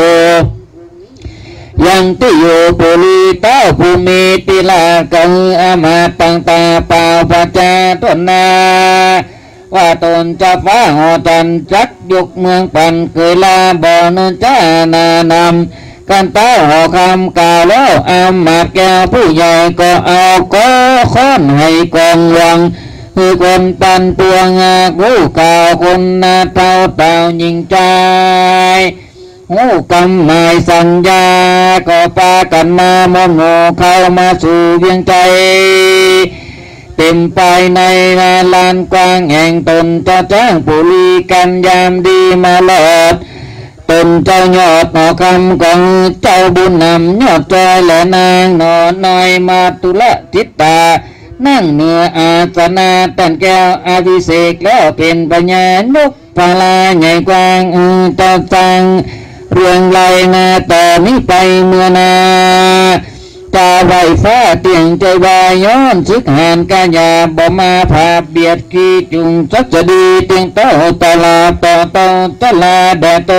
ยังที่อยู่ปุรีเต้าภูมิติลากังอามาตังตาเป่าปัจจาตนาว่าตนจะฟ้าหอจันจักยกเมืองปันเคยลาบ่อนจ้านานำกันเต้าหอคำกล่าวแล้วอามาแก้วผู้ใหญ่ก็เอาก็ค้อนให้กองวังคือคนปันตัวงากู้ก่าวคนเต้ายิงใจหูกำหมายสัญญาก็ปากันมามโนเข้ามาสู่เวียงใจเต็มไปในลานกว้างแห่งตนเจ้าจ้างปุรีกันยามดีมาหลอดตนเจ้ายอดหอคำของเจ้าบุญนำยอดจอยและนางนอนน้อยมาตุละทิตานั่งเหนืออาสนะตันแก้วอภิเษกแล้วเป็นปัญญานกพาลาใหญ่กว้างเจ้าจังเรื่องไรนาต่อนี้ไปเมื่อนาตาไหวฟ้าเตียงใจวายย้อนซึกหานกาญาบ่มาผาเบียดกีจุงสักจะดีเตียงเต้าตาลาต่อเต้าตาลาแดโต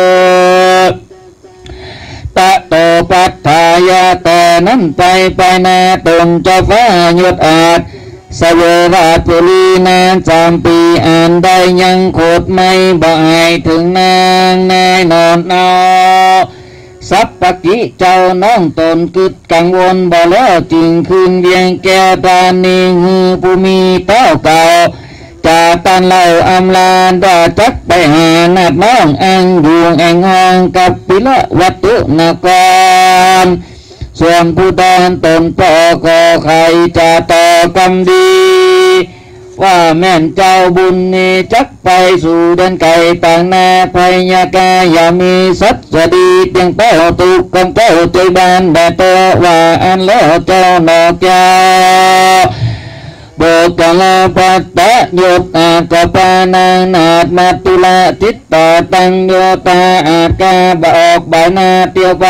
ตะโตปัฏฐายาแต่นั้นไปนาตนเจ้าฟ้ายศอาจเสวยราชปุรีนาน3 ปีอ่านได้ยังโคตรไม่บ่อายถึงนางนายนอนเอาสัพพกิเจ้าน้องตนกึดกังวลบ่แล้วจึงคืนเวียงแก้วตานีฮือผู้มีเต้าเก่าจะตันเล่าอำลาดาจักไปหานาดน้องอังอยู่แองห้องกับปิละวัตถุนกรส่วนผู้ดานตนปอกอใครจะต่อกรรมดีว่าแม่นเจ้าบุญนี้จักไปสู่เดินไก่ต่างนาพยากาอย่ามีสัตว์ดีเตียงเป้าตุกของเจ้าใจบานแต่ตัวว่าอันแล้วเจ้านอกเจ้าโบกลาปัตตะโยตากปานางนาดมาตุลาทิตตาตังโยตาอาจกาบออกใบหน้าเตียวไป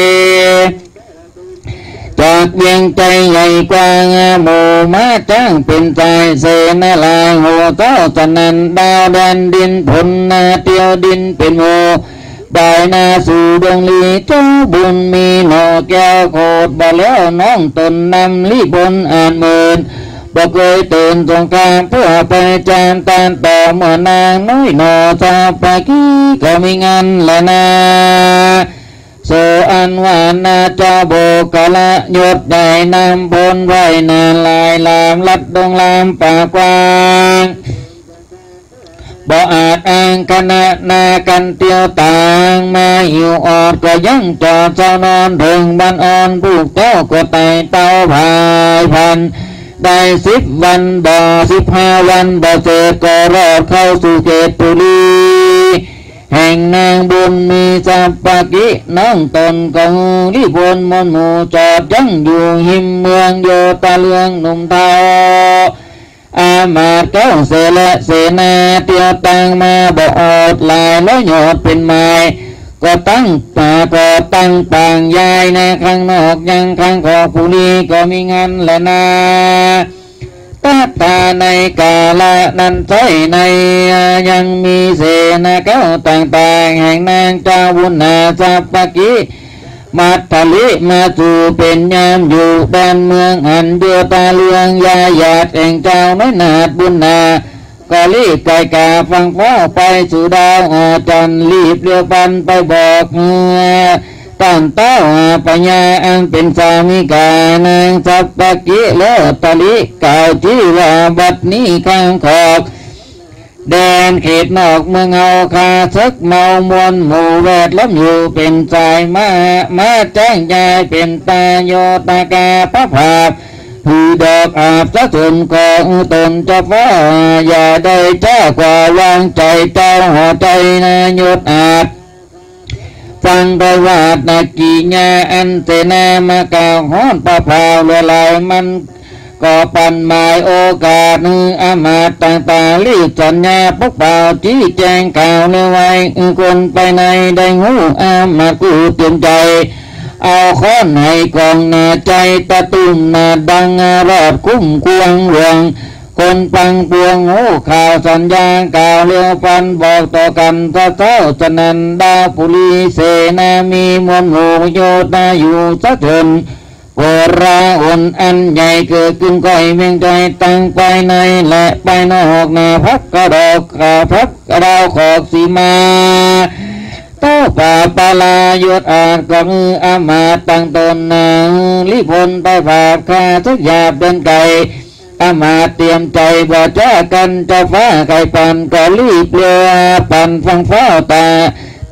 จากเวียงใจใหญ่กว้างหมู่มาจ้างเป็นใจเสนาลายหัวเต้าสนันดาวแดนดินผลนาเตียวดินเป็นโมบายนาสู่ดวงลีเจ้าบุญมีหน่อแก้วโคตรบ่แล้วน้องตนนำลีบนอ่านหมื่นบ่เคยตื่นสงครามเพื่อไปจานตานต่อเมื่อนางน้อยหน่อซาปากี้ก็มีงานและนาโสอันวานาจาโบกละยศใหญ่นำบนไว้นาลายลามลัดดงลามป่ากว้างบ่อาจอ้างคณะนากันเตียวต่างมาหิวอดก็ยังจอดเจ้านอนถึงบ้านอ่อนผูกเต้าก็ไต่เต้าพายพันได้10 วันบ่15 วันบ่เสร็จก็รอดเข้าสู่เขตปุรีแห่งนางบุญมีสัพพกิน้องตนของลิบนมนหมู่จอดยังอยู่หิมเมืองโยตาเลืองหนุ่มเทาอามาตย์เก้าเสละเสนาเตียวตังมาบ่อดลายแล้วหยอดเป็นไม้ก็ตั้งป่าก็ตั้งปางยายในข้างนอกยังข้างขอบปุรีก็มีงานและนาตาในกาละนันใช้ในยังมีเสนาเก้าต่างๆแห่งนางเจ้าบุญนาสัพพกิมัทธลิมาสู่เป็นยามอยู่แดนเมืองหันโยตาเลืองยาหยาดแห่งเจ้าน้อยนาดบุญนาก็รีบไก่กาฟังฟ้าไปสู่ดาวจันรีบเรียวปันไปบอกตั้งเต้าปัญญาอันเป็นสามิกานางสัพพกิและตะลิกล่าวที่ว่าบัดนี้ข้างขอบแดนเขตนอกเมืองเอาคาซึกเมามวลหมู่แวดล้อมอยู่เป็นสายมาแจ้งยายเป็นตาโยตากาพระภาพผู้ดอกอาบสะสมของตนจะฟ้าอย่าได้จ้ากว่าวางใจเจ้าหัวใจนายศอาจฟังได้ว่านากีญาอันเสนามากล่าวฮ้อนประพาวเวลามันก็ปันหมายโอกาสอามาตต่างๆรีบสัญญาพกเป่าชี้แจงข่าวในไว้คนไปในได้หูอามากูเตรียมใจเอาค้อนให้กองนาใจตะตุ่มนาดังรอดคุ้มควงหลวงคนปังปวงหูข่าวสัญญาข่าวเลี้ยวฟันบอกต่อกันเจ้าสนันดาปุรีเสนามีมวลหมู่โยธาอยู่สะเถินโบราณอันใหญ่เกิดขึ้นก้อยเมียงใจตั้งไปในและไปนอกนาพักกระดอกขาพักกระดาวขอกสีมาเต้าป่าปาลายศอาจกับอามาตั้งตนนางลิพนไปฝากข้าทุกหยาบเดินไก่อามาเตรียมใจบ่จ้ากันเจ้าฟ้าไก่ปันก็รีบเรือปันฟังฟ้าตา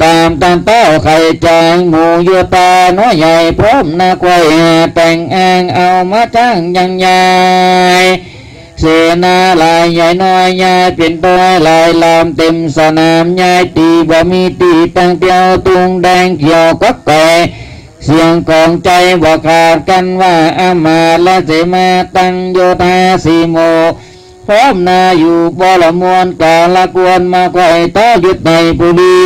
ามตามเต้าไข่จางหมูโยตาน้อยใหญ่พร้อมนาควายแต่งอ้างเอามาจ้างยังใหญ่เสนาลายใหญ่น้อยใหญ่เป็นตัวลายลามเต็มสนามใหญ่ตีบ่มีตีตั้งเตียวตุงแดงเขียวก็แก่เสียงของใจบอกขาดกันว่าอามาและเสมาตั้งโยธาสีโมพร้อมนาอยู่บลมวนกาละกวนมาไกวต้ายุดในปุรี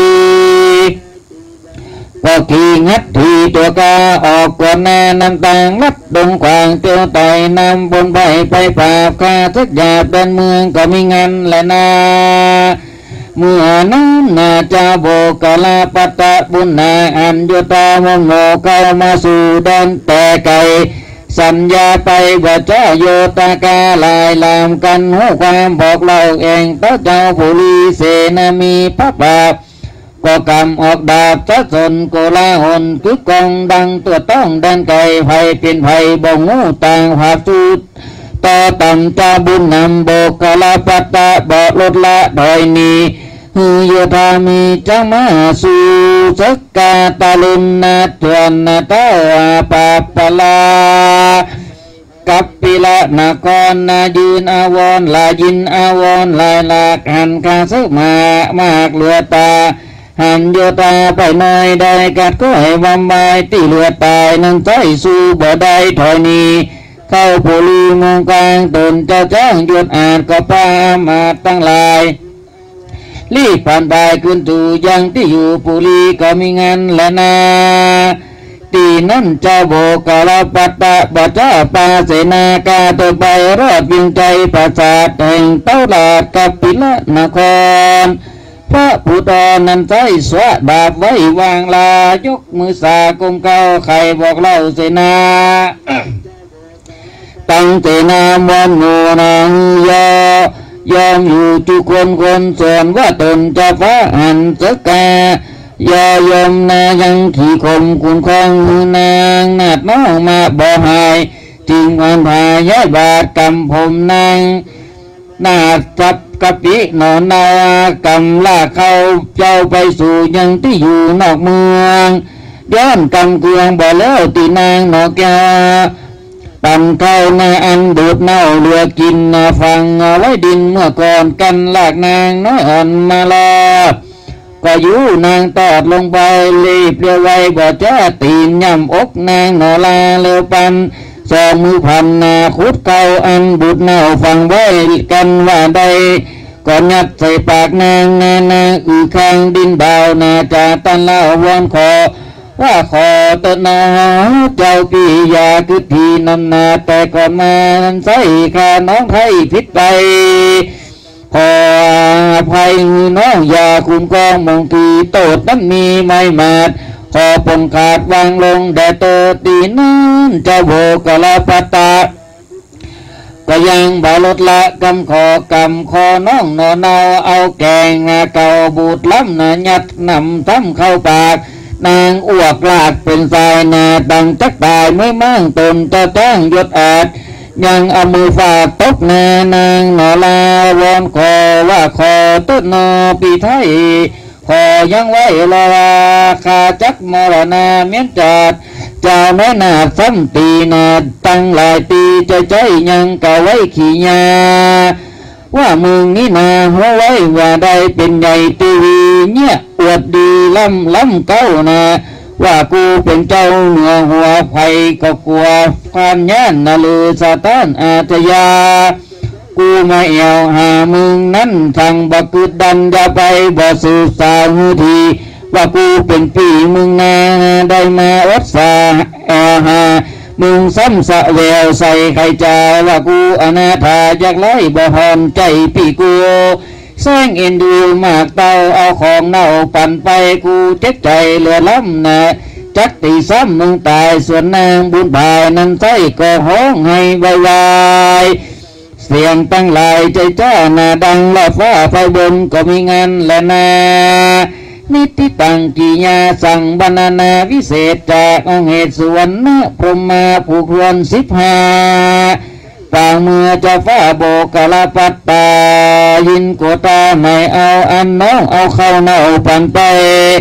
ก็ขี่งัดทีตัวกาออกกวนนาน้ำตางลัดดงขวางเตียวต่อยนำบนไปปราบข้าทักหยาบเดินเมืองก็มีงันแหละนาเมื่อนั้นนาจาโบกาลาปัตตะบุญนาอันโยตามนโมเข้ามาสู่แดนแต่ไกลสัญญาไปว่าเจ้าโยตากาลายลามกันหูความบอกเราเองเต้าเจ้าผู้ลีเสนามีพระบาปก็กำออกดาบจะสนโกลาหนคือกองดังตัวต้องดันไก่ไผ่เป็นไผ่บ่งงูต่างหาสูดต่อต่ำจาบุญนำโบกาลาปัตตะบ่ลดละดอยนีฮือโยธามีจังมาสู่สักกาตาลุนนาทวนนาตาปาปลากับปิละนครนายืนอาวรลายินอาวรลายลากหันคาซึมามากเหลือตาหันโยตาไปหน่อยได้กัดก็ให้วำบายตีเหลือตายนั่งใจสู้บ่ได้ถอยนีเข้าปุรีมองกลางตนเจ้าจ้างหยุดอ่านก็ป้ามาตั้งลายรีบผ่านไปขึ้นตู่ยังที่อยู่ปุรีก็มีงานและนาตีนั้นเจ้าโบกาลปัตตะบัจจาปาเสนากาตัวไปรอดวิ่งใจประสาทแห่งเต้าลาดกับปิละนครพระผู้ตอนนั้นใจสวะบาปไว้วางลายกมือสากมเก้าไข่บอกเล่าเสนาตั้งเสนามวนหนูนางยอมอยู่ทุกคนส่วนว่าตนจะฟ้าหันสกายยมนายังขี่คมคุณคองมือนางนาดน้องมาบ่หายจริงวันพายายบาดกำผมนางนาดจับกะปินอนนากำลาเข้าเจ้าไปสู่ยังที่อยู่นอกเมืองย้อนกำเกืองบ่แล้วตีนางนอกแกปั่นเข้านาอันดูดเน่าเรือกินฟังเอาไว้ดินเมื่อก่อนกันลากนางน้อยอ่อนมาลาก็อยู่นางตอดลงไปรีบเรียวไว้บ่จ้าตีนย่ำอกนางนอลาเร็วปันสองมือพันนาขุดเก่าอันบุดเน่าฟังไว้กันว่าใดก่อนยัดใส่ปากนางอือข้างดินเบานาจาตันเล่าวอนขอว่าขอตนาเจ้าพี่ยาคือทีนำนาแต่ก่อนมานั้นใส่ข้าน้องไทยผิดไปขออภัยน้องอย่าคุ้มกองมองทีโตดนั้นมีไม่มาดขอปงขาดวางลงแด่เตตีนั้นเจ้าโบกลาปัตตะก็ยังบาลดละกำคอน้องนอนเอาแกงเก่าบูดล้ำยัดนำทำเข้าปากนางอ้วกลากเป็นสายดังจักตายไม่มั่งตนจะจ้างยศอาจยังเอามือฝากตบนางนอลาวอนขอว่าขอต้นนอปีไทยขอยังไว้รอคาจักมรณาเมียนจัดเจ้าแม่นาซ้ำตีนาตั้งหลายปีจะใจยังกะไว้ขี่ยาว่ามึงนี่นาหัวไว้ว่าได้เป็นใหญ่ตีวีเนี่ยอวดดีล้ำเก้านาว่ากูเป็นเจ้าเหนือหัวไผ่ก็กลัวความย่านนาลือซาตานอาทยากูมาเอวหามึงนั้นทางบักกึดดันอย่าไปบ่สื่อสารหูทีว่ากูเป็นพี่มึงนาได้มาวัดสาหามึงซ้ำสะแววใส่ไข่จ่าว่ากูอนาถาอยากไล่บ่หอนใจพี่กูแสงเอ็นดูมากเต้าเอาของเน่าปั่นไปกูเจ็บใจเหลือล้ำจักตีซ้ำมึงตายส่วนนางบุญบายนั้นใจก็ห้องให้วายเสียงตั้งหลายใจจ้าดังละฟ้าไฟบนก็มีงานและนิติตังกิยาสั่งบรรณาวิเศษจากองเหตุสุวรรณพรหมาผูกรวน15ต่างเมื่อจะฟ้าโบกลาปัตตายินโกตาไม่เอาอันน้องเอาเข้าเน่าปั่นไป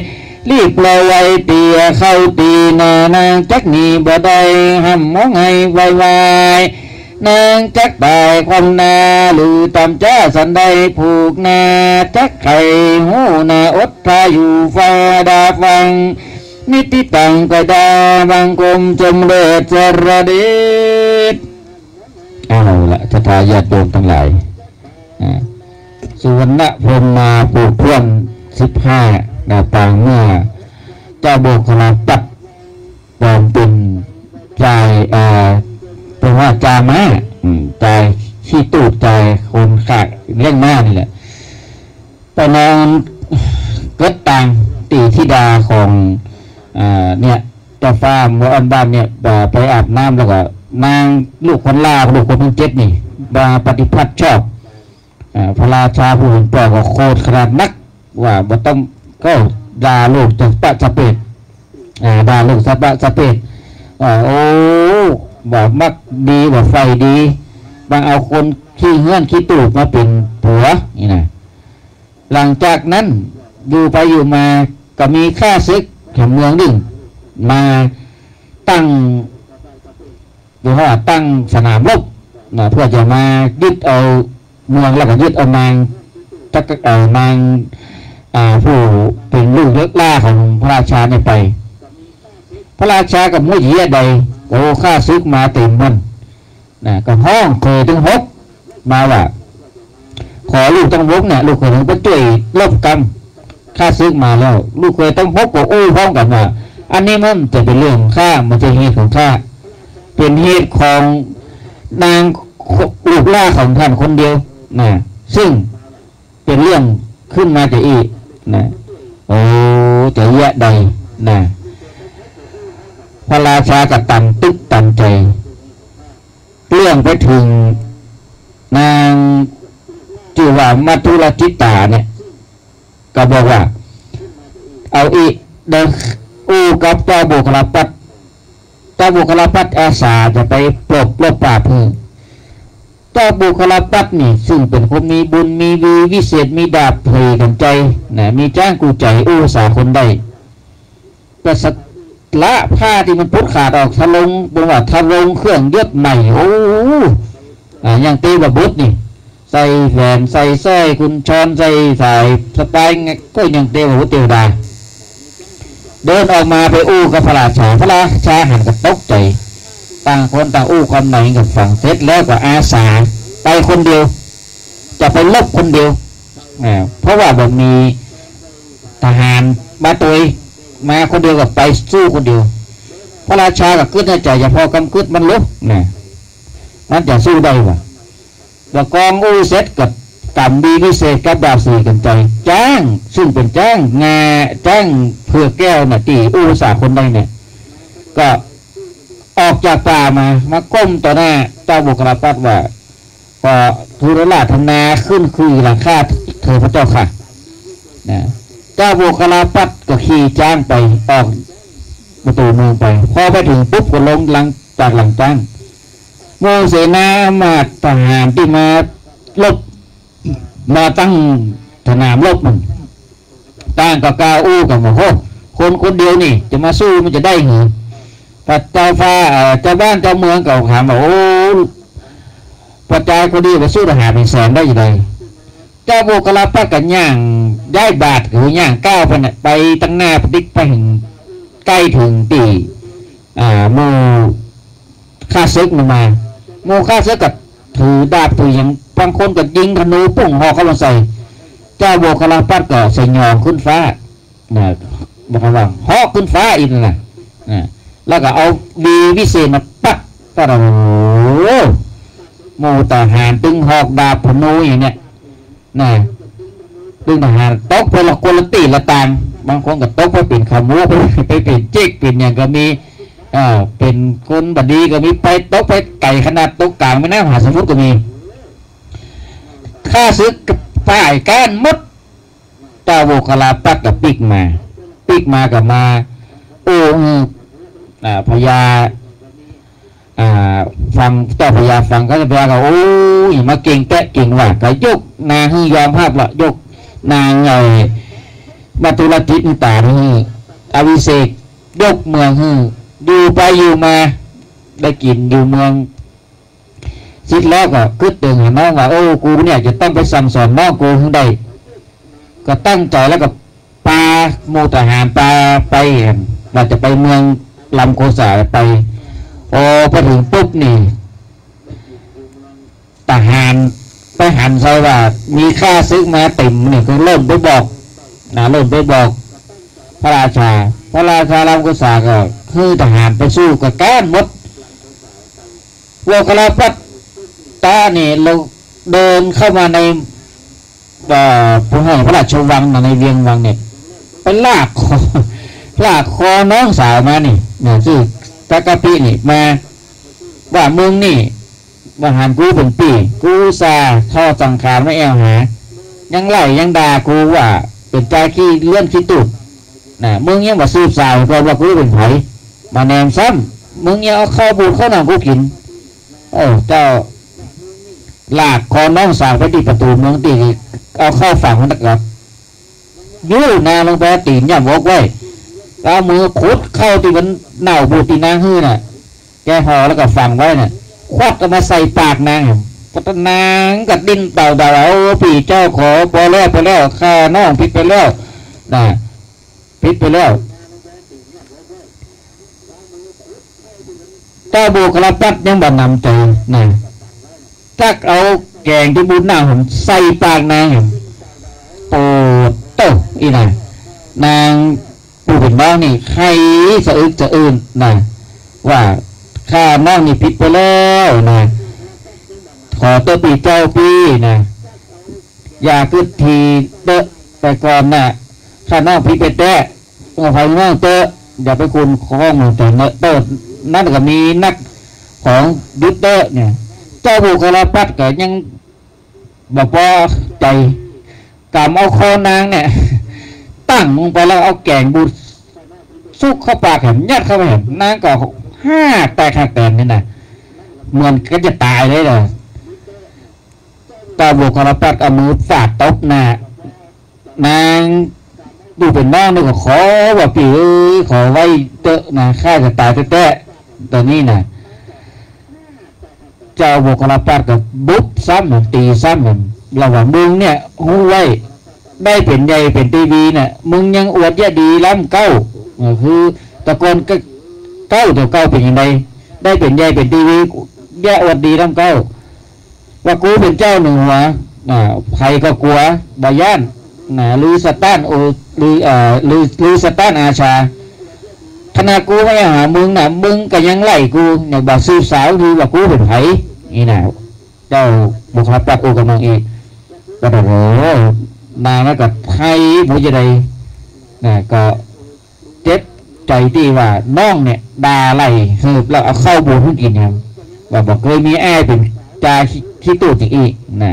รีบเลยไว้เตียเข้าตีนานางจักหนีบ่ได้ห้ำมองให้ไวๆนางจักตายความนาหรือตามจ้าสันใดผูกนาจักไข่หูนาอดพาอยู่ฟ้าดาฟังนิติตังกดาบังกรมจมเลิศสระเดชเอาละชะตาญาติโยมทั้งหลายสุวรรณพรหมมาปลูกเพื่อน15ดาต่างเมื่อเจ้าโบกราปัดปลอมเป็นใจเป็นว่าจามาใจขี้ตูดใจคนขาดเล่นหน้านี่แหละไปนอนเกิดต่างตีธิดาของเนี่ยเจ้าฟ้าเมื่ออันบ้านเนี่ยไปอาบน้ำแล้วก็นางลูกคนลาลูกคนที่7นี่มาปฏิพัติชอบพระราชาผู้เห็นปล่อยก็โคตรขนาดนักว่าบ่ต้องก็ด่าลูกจะปะสะเปดด่าลูกสะปะสะเปดโอ้บ่มักดีบ่ไฟดีบางเอาคนขี้เฮือนขี้ตูดมาเป็นผัวนี่นะหลังจากนั้นอยู่ไปอยู่มาก็มีข้าศึกแห่งเมืองหนึ่งมาตั้งหรือว่าตั้งสนามรบเพื่อจะมายึดเอาเมืองแล้วก็ยึดเอานางจักรนางผู้เป็นลูกเลิกล่าของพระราชาเนี่ยไปพระราชากับมุยีใดโอ้ข้าศึกมาเต็มมันก็ห้องเคยถึง6มาว่าขอลูกต้อง6เนี่ยลูกเคยถึงไปช่วยลบกรรมข้าศึกมาแล้วลูกเคยต้อง6กับอู้พร้อมกันว่าอันนี้มันจะเป็นเรื่องข้ามันจะเหตุของข้าเป็นเหตุของนางลูกล่าของท่านคนเดียวนะซึ่งเป็นเรื่องขึ้นมาจากอีนะโอ้จะแยะใดนะพระราชากับตันตึกตันใจเรื่องไปถึงนางชื่อว่ามัทุรจิตาเนี่ยก็บอกว่าเอาอีเดินอูกับเจ้าบุคลาปัตเจ้าบุคลาปัตอาสาจะไปปลบลบปราบเจ้าบุคลาปัตนี่ซึ่งเป็นคนมีบุญมีวีวิเศษมีดาบเพลกันใจนะมีจ้างกูใจอู้สาคนได้ก็สักละผ้าที่มันพุทธขาดออกทะลงบอกว่าทะลงเครื่องยศใหม่โอ้อย่างตีแบบบุตรนี่ใส่แหวนใส่สร้อยคุณชอนใส่สายสไตล์ก็ยังเตวเตวดาเดินออกมาไปอู้กับพระราชาหันกับตกใจต่างคนต่างอู้ความไหนกับฝั่งเสร็จแล้วก็อาสาไปคนเดียวจะไปลบคนเดียวเพราะว่าบอกมีทหารมาตัวมาคนเดียวกับไปสู้คนเดียวพระราชากับกึศในใจอย่าพอกำกึศมันลบมันจะสู้ได้วะแล้วกองอู้เสร็จกับกำดีพิเศษกับดาบสีกันใจจ้างซึ่งเป็นจ้างจ้างเพื่อแก้วน่ะตีอู้สาคนใดเนี่ยก็ออกจากป่ามาก้มต่อหน้าเจ้าบุคลาปัตว่าก็ทูลราชนาขึ้นคือหลังคาเธอพระเจ้าค่ะนะเจ้าบุคลาปัตก็ขี่จ้างไปออกประตูเมืองไปพอไปถึงปุ๊บก็ลงหลังจากหลังจ้างโมเสนามาทหารที่มาลบมาตั้งสนามรบมันตั้งกับกาอู้กับหมอคนเดียวนี่จะมาสู้มันจะได้หรือพระเจ้าฟ้าเจ้าบ้านเจ้าเมืองเก่าถามว่าโอ้พระเจ้าคนเดียวไปสู้ทหารเป็นแสนได้ยังไงเจ้าโบกลาปักกันย่างย้ายบาทหรือย่างก้าวไปตั้งหน้าพดิกไปใกล้ถึงตีโมฆ่าศึกมาโมฆ่าศึกกับถือดาบถืออย่างบางคนก็ยิงธนูปุ่งหอกเข้ามาใส่เจ้าโบกลาปักก็ใส่ยองขึ้นฟ้าบอกว่าหอกขึ้นฟ้าอีกนะแล้วก็เอาวีวิเศษมาปักก็โอ้โมทหารตึงหอกดาบธนูอย่างเนี้ยตึงทหารตกไปละคนละตีละตามบางคนก็ตกไปเป็นขโมยไปเป็นเจ๊กเป็นอย่างก็มีเป็นคนบดีก็มีไปตกไปไก่ขนาดตกกลางไม่น่าหาสมุทรก็มีข้าศึกกับฝ่ายก้านมดเจ้าโบกลาปักกับปิกมากับมาโอ้พญาฟังเจ้าพญาฟังก็จะพญาก็โอ้ยมาเก่งแตะเก่งว่ะก็ยกนางให้ยอมภาพละยกนางไงมัตุรจิตตานี่อวิเศษยกเมืองอยู่ไปอยู่มาได้กินอยู่เมืองคิดแล้วก็คิดถึงน้องว่าโอ้กูเนี่ยจะต้องไปสั่งสอนน้องกูให้ได้ก็ตั้งใจแล้วก็ปาโมทหารปาไปว่าจะไปเมืองลำโคสาไปโอ้พอถึงปุ๊บนี่ทหารไปหันใส่ว่ามีค่าซื้อมาเต็มนี่ก็เริ่มไปบอกเริ่มไปบอกพระราชาลำโคสาก็คือทหารไปสู้กับแก้นหมดพวกกลาพัดตาเนี่ยเราเดินเข้ามาในผู้ให้พระราชวังในเวียงวังเนี่ยไปลากคอน้องสาวมานี่ชื่อตะกะปินี่มาว่ามึงนี่ว่าหามกูเป็นปีกูซาท่อสังขารไม่แอวหายังไล่ยังด่ากูว่าเป็นใจขี้เลื่อนขี้ตุดมึงยังมาสืบสาวเพราะว่ากูเป็นไผมาแนมซ้ำมึงยังเอาข้าวบูดข้าวหนังกูกินโอ้เจ้าลากคอน้องสาวไปที่ประตูเมืองตีเอาเข้าฝั่งมันตะกับยื้อนาลงไปตีนย่ำวกไว้เอามือขุดเข้าที่มันเน่าบูดตีนางฮื้อน่ะแกห่อแล้วก็ฝังไว้น่ะควักเอามาใส่ปากนางก็ตนางกัดดิ้นเต่าเอาพี่เจ้าขอพอแล้วข้าน้องพิษไปแล้วพิษไปแล้วตาโบกระปัดยังบ่นำใจจักเอาแกงที่บุญหน้าผมใส่ปากนางโปดโตอีนางผู้เป็นน้องนี่ใครสะอึกจะอื่นว่าข้าน้องนี่ผิดไปแล้วขอตัวปีเจ้าปีอย่าขึ้นทีเตอะไปก่อนข้าน้องผิดไปแตะต้องไปน้องเตอะอย่าไปคุณคล้องแต่เนอะเตอะนั่นก็มีนักของยุทธเตอะเนี่ยเจ้าบุคลาปัดก็ยังบอกว่าใจกำเอาคอนางเนี่ยตั้งลงไปแล้วเอาแกงบุตรซุกเข้าปากเห็นยัดเข้าไปเห็นนางก็แตกนี่นะเหมือนก็จะตายเลยเจ้าบุคลาปัดเอามือฟาดตบนางดูเป็นน้องนี่ก็ขอว่าพี่ขอไว้เตอะข้าจะตายแท้ๆตอนนี้เจ้าบุคลาปัดกับบุ๊บซ้ำตีซ้ำระหว่างมึงเนี่ยหูไว้ได้เป็นใหญ่เป็นทีวีมึงยังอวดแย่ดีล้ำเก้าคือตะโกนก็เก้าตัวเก้าเป็นยังไงได้เป็นใหญ่เป็นทีวีแย่อวดดีล้ำเก้าว่ากูเป็นเจ้าหนึ่งหัวใครก็กลัวบาย่านลือสตานลือสตานอาชาขณะกูไม่หามึงมึงก็ยังไล่กูอย่างแบบซื้อสาวดูว่ากูเป็นไผนี่เจ้าบุคลาปัดกูกำลังอีกก็โอ้โหนางกับไพ่ผู้จะใดก็เจ็บใจที่ว่าน้องเนี่ยด่าไล่สืบแล้วเอาเข้าบูนกินอย่างว่าบอกเคยมีแอร์เป็นจ่าขี้ตู้จริงอีก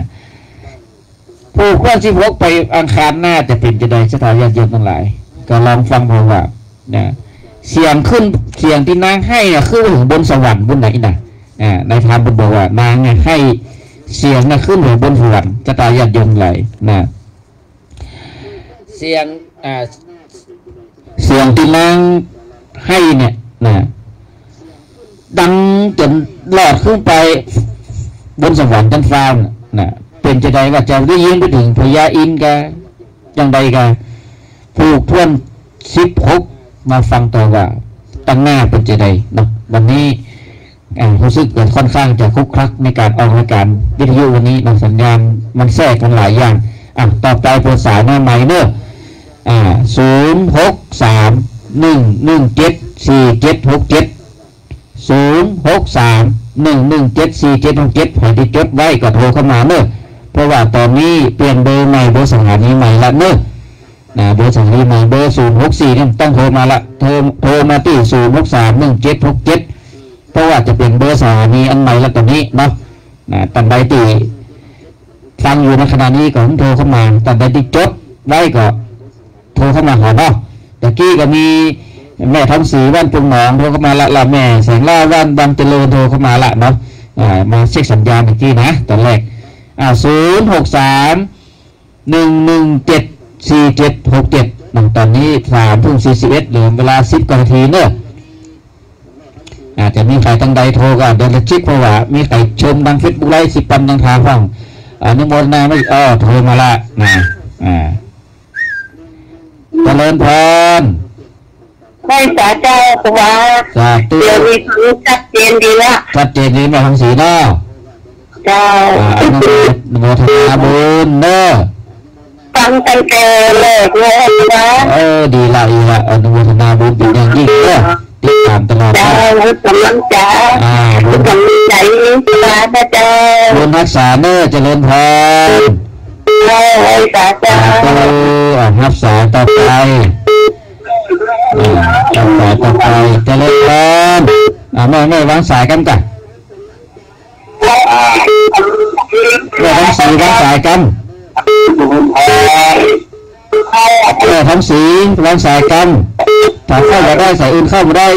ผู้ควรที่พกไปอังคารหน้าจะเป็นจะใดสถานญาติโยมทั้งหลายก็ลองฟังเพราะว่าเสียงขึ้นเสียงที่นางให้ขึ้นถึงบนสวรรค์บนไหนในธรรมบอกว่านางให้เสียงขึ้นถึงบนสวรรค์จะตายญาติโยมไหลเสียงที่นางให้เนี่ยดังจนหลอดขึ้นไปบนสวรรค์ชั้นฟ้าเป็นจะใดว่าจะได้ยินไปถึงพญาอินทร์กันยังใดกันผูกท่วน16มาฟังต่อว่าตั้งหน้าเป็นจะใดวันนี้รู้สึกค่อนข้างจะคุกคักในการออกรายการวิทยุวันนี้สัญญาณมันแทรกกันหลายอย่างต่อไปภาษาหน้าใหม่เนอะ063-117-4767 ให้ที่จดไว้ก็โทรเข้ามาเนอะเพราะว่าตอนนี้เปลี่ยนเบอร์ใหม่เบอร์สถานีใหม่ละเนอะเบอร์สถานีใหม่เบอร์064นี่ต้องโทรมาละโทรมาที่063-1767เพราะว่าจะเป็นเบอร์สถานีอันใหม่ละตอนนี้เนาะตันใดที่ฟังอยู่ในขณะนี้ก็โทรเข้ามาตันใดที่จดไว้ก็โทรเข้ามาหาเนาะตะกี้ก็มีแม่ทำสีบ้านปุงหนองโทรเข้ามาละแม่แสงล่าบ้านบางเจริญโทรเข้ามาละเนาะมาเช็คสัญญาณอีกทีนะตอนแรก063-117-4767 ตอนนี้3:41หรือเวลา10 นาทีเนอะอาจจะมีใครทางใดโทรก็เดินเช็คเพราะว่ามีใครชมดัง Facebook ไลฟ์10 ปันทางทางฟังอนุโมทนาไม่โทรมาละนะเจริญพร
ไม่สาเจ้าครูบาเดี๋ยวมีความชัดเจนดีละ
ชัดเจนดีแม่ทองศรีเนาะ
เจ้า
อนุโมทนาบุญเนอะ
ฟังตั้งแต่เลิกเลยนะ
ดีละอนุโมทนาบุญเป็นอย่างยิ่งเนอะติดตามตลอด
เจ้ากำลังใจบุญกำลังใจสาธุเจ้า
บุญรักษาเนอะเจริญพร
สาธุ
รักษาต่อไปต่อไปเจริญพรไม่วางสายกันจ้ะทั้งสีวางสายกันทั้งสีวางสายกันถ้าเข้ามาได้สายอื่นเข้ามาได้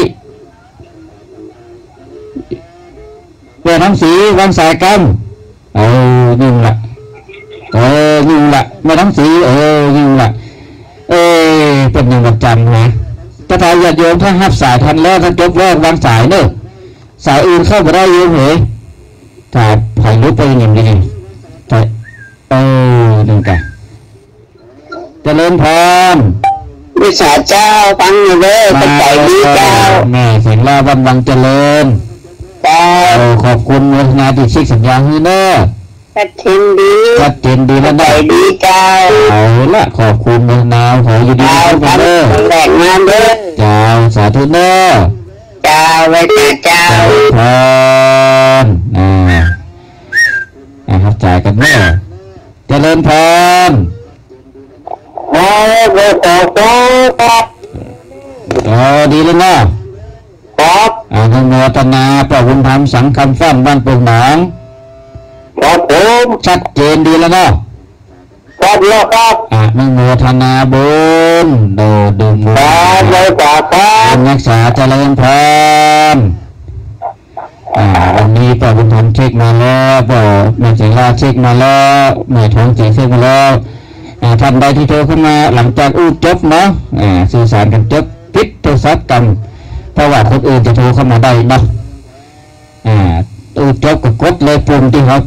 ทั้งสีวางสายกันยิ่งละยิ่งละไม่ทั้งสียิ่งละเป็นอย่างประจำนะถ้าทายญาติโยมถ้าหับสายทันแล้วถ้าจบแล้ววางสายเนอะสายอื่นเข้ามาได้ยังเหรอถ้าผ่านลุกไปอย่างนี้แต่นึงกันเจริญพร
วิชาเจ้าฟังอยู่เลยตั้งใจดีเจ้า
แม่เสียงลาบังเจริญ
เจ้า
ขอบคุณวัฒนาที่ชิกสัญญาให้เนอะ
ชัดเจนดี
แล้วนะ
ดีเจ้า
เอาละขอบคุณวัฒนาขออยู่ดีทุกคนเนอะ
แหลกมาเด้อ
เจ้าสาธุเนอะ
เจ้าไว้เจ้า
พรครับจ่ายกันเนอะเจริญพรดีเลยนะครับอนุโมทนาพระบุญธรรมสังฆฟั่นบ้านปงหนอง
ครับผม
ชัดเจนดีแล้วเนาะ
ครับแล้วครับ
อนุโมทนาบุญดึงบุญรักษาเจริญพรวันนี้พระบุญธรรมเช็คมาแล้วพระแม่เจริญเช็คมาแล้วแม่ท้องจีเช็คมาแล้วท่านใดที่โทรเข้ามาหลังจากจบเนาะสื่อสารกันจบปิดโทรศัพท์กันเพราะว่าคนอื่นจะโทรเข้ามาได้เนาะจบก็กดเลยปุ่มที่เขา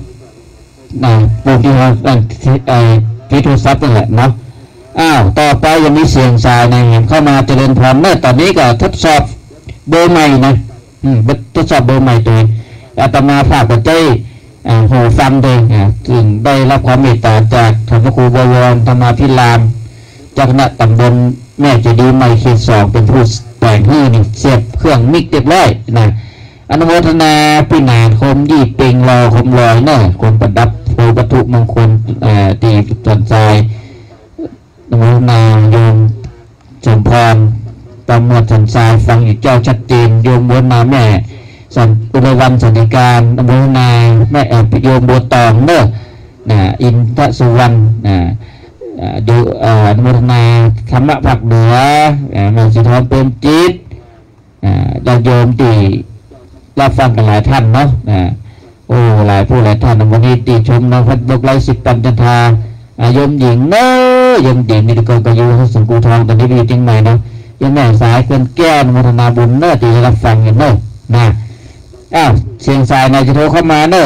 ที่โทรศัพท์นั่นแหละเนาะต่อไปยังมีเสียงสายในเข้ามาเจริญพรเมื่อตอนนี้ก็ทดสอบเบอร์ใหม่นะทดสอบเบอร์ใหม่ตัวอาตมาฝากกับใจหูฟังเลยถึงได้รับความเมตตาจากท่านพระครูบวรธรรมาภิรามเจ้าคณะตำบลแม่เจดีย์ใหม่เขต 2เป็นผู้แต่งให้นี่เสียบเครื่องมิกเรียบร้อยนะอนุโมทนาพี่นานคมยี่เป่งรอคมลอยเนอะคนประดับโพวัตถุมงคลตีจันทรายอนุโมทนาโยมสมพรตำรวจจันทรายฟังอีกเจ้าชัดเจนโยมวนมาแม่สันตุลวันสันติการอนุโมทนาแม่โยมบัวตองเนอะอินทสุวรรณดูอนุโมทนาธรรมะผักเหนือแม่สิทองเป็นจิตโยมตีรับฟังกันหลายท่านเนาะหลายผู้หลายท่านวันนี้ตีชมนะพัดลกไล่10 ปัญจทายมหญิงเนอะยมหญิงนี่ก็กอยู่ที่สังกูทองตอนนี้อยู่จริงไหมเนาะยังแม่สายเกินแก้วอนุโมทนาบุญเนอะตีรับฟังกันเนอะเสียงสายนายจะโทรเข้ามาเนอะ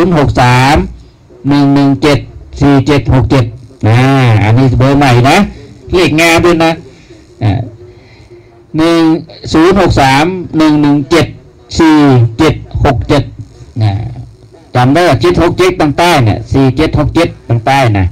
063-117-4767อันนี้เบอร์ใหม่นะเลขงานด้วยนะ063-117-4767จำได้ว่า767ตั้งใต้เนี่ย4767ตั้งใต้นะ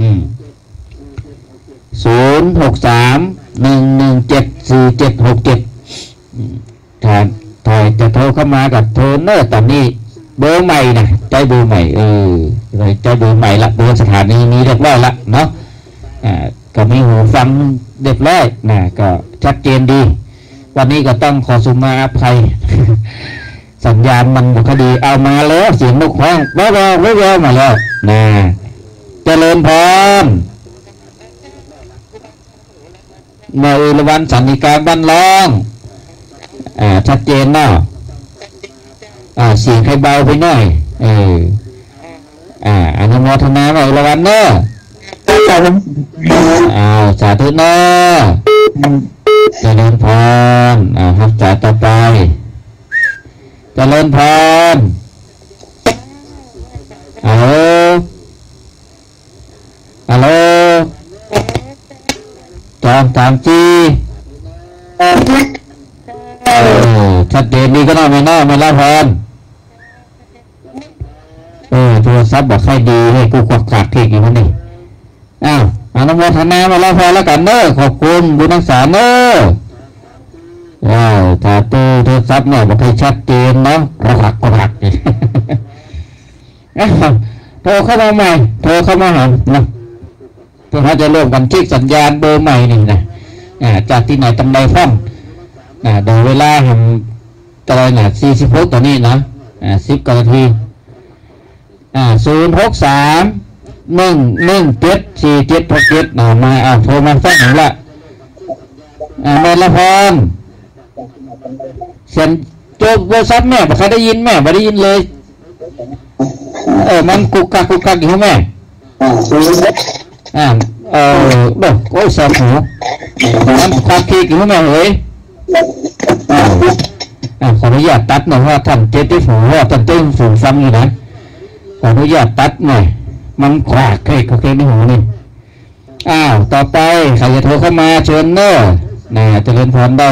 063-117-4767ถ่ายจะโทรเข้ามากับโทรเนอร์ตอนนี้เบอร์ใหม่นะใจเบอร์ใหม่ใจเบอร์ใหม่ละเบอร์สถานีนี้เรียบร้อยละเนาะก็มีหูฟังเรียบร้อยนะก็ชัดเจนดีวันนี้ก็ต้องขอสุมาอภัยสัญญาณมันบุคดีเอามาแล้วเสียงนกฮ้องแววมาแล้วนะเจริญพรเมื่ออุลวันสันนิการบ้านร้องชัดเจนเนาะเสียงใครเบาไปหน่อยอนุโมทนาไว้ละวันเนอะสาธุเนาะเจริญพรครับสายต่อไปเจริญพรฮัลโหลจอมตามจีชัดเจนดีก็น่าไม่น่าไม่ละพรโทรศัพท์บอกใครดีให้กูกวักขาดเทกอยู่มันนี่อนุโมทนามาละพรแล้วกันเนอะขอบคุณบุญรักษาเนอะถ้าตู้โทรศัพท์เนี่ยบอกให้ชัดเจนเนาะกระหักโทรเข้ามาใหม่โทรเข้ามาหานะเพื่อจะร่วมกันเช็คสัญญาณเบอร์ใหม่นี่นะจากที่ไหนตำใดฟ้องโดยเวลาทำตอนไหน46ตัวนี้นะ10 นาที063117476มาโทรมาฟังหน่อยละแม่ละพรเสียงโจ๊กโทรศัพท์แม่บอกใครได้ยินแม่ไม่ได้ยินเลยมันกุกกักอยู่แม่โอ้ยแสบหูมันกักทีอยู่แม่เฮ้ยขออนุญาตตัดหน่อยว่าท่านเจ๊ที่หูว่าท่านเจ๊หูฟังอยู่นะขออนุญาตตัดหน่อยมันขวากเคยในหูนี่ต่อไปใครจะโทรเข้ามาเชิญเนอะเจริญพรได้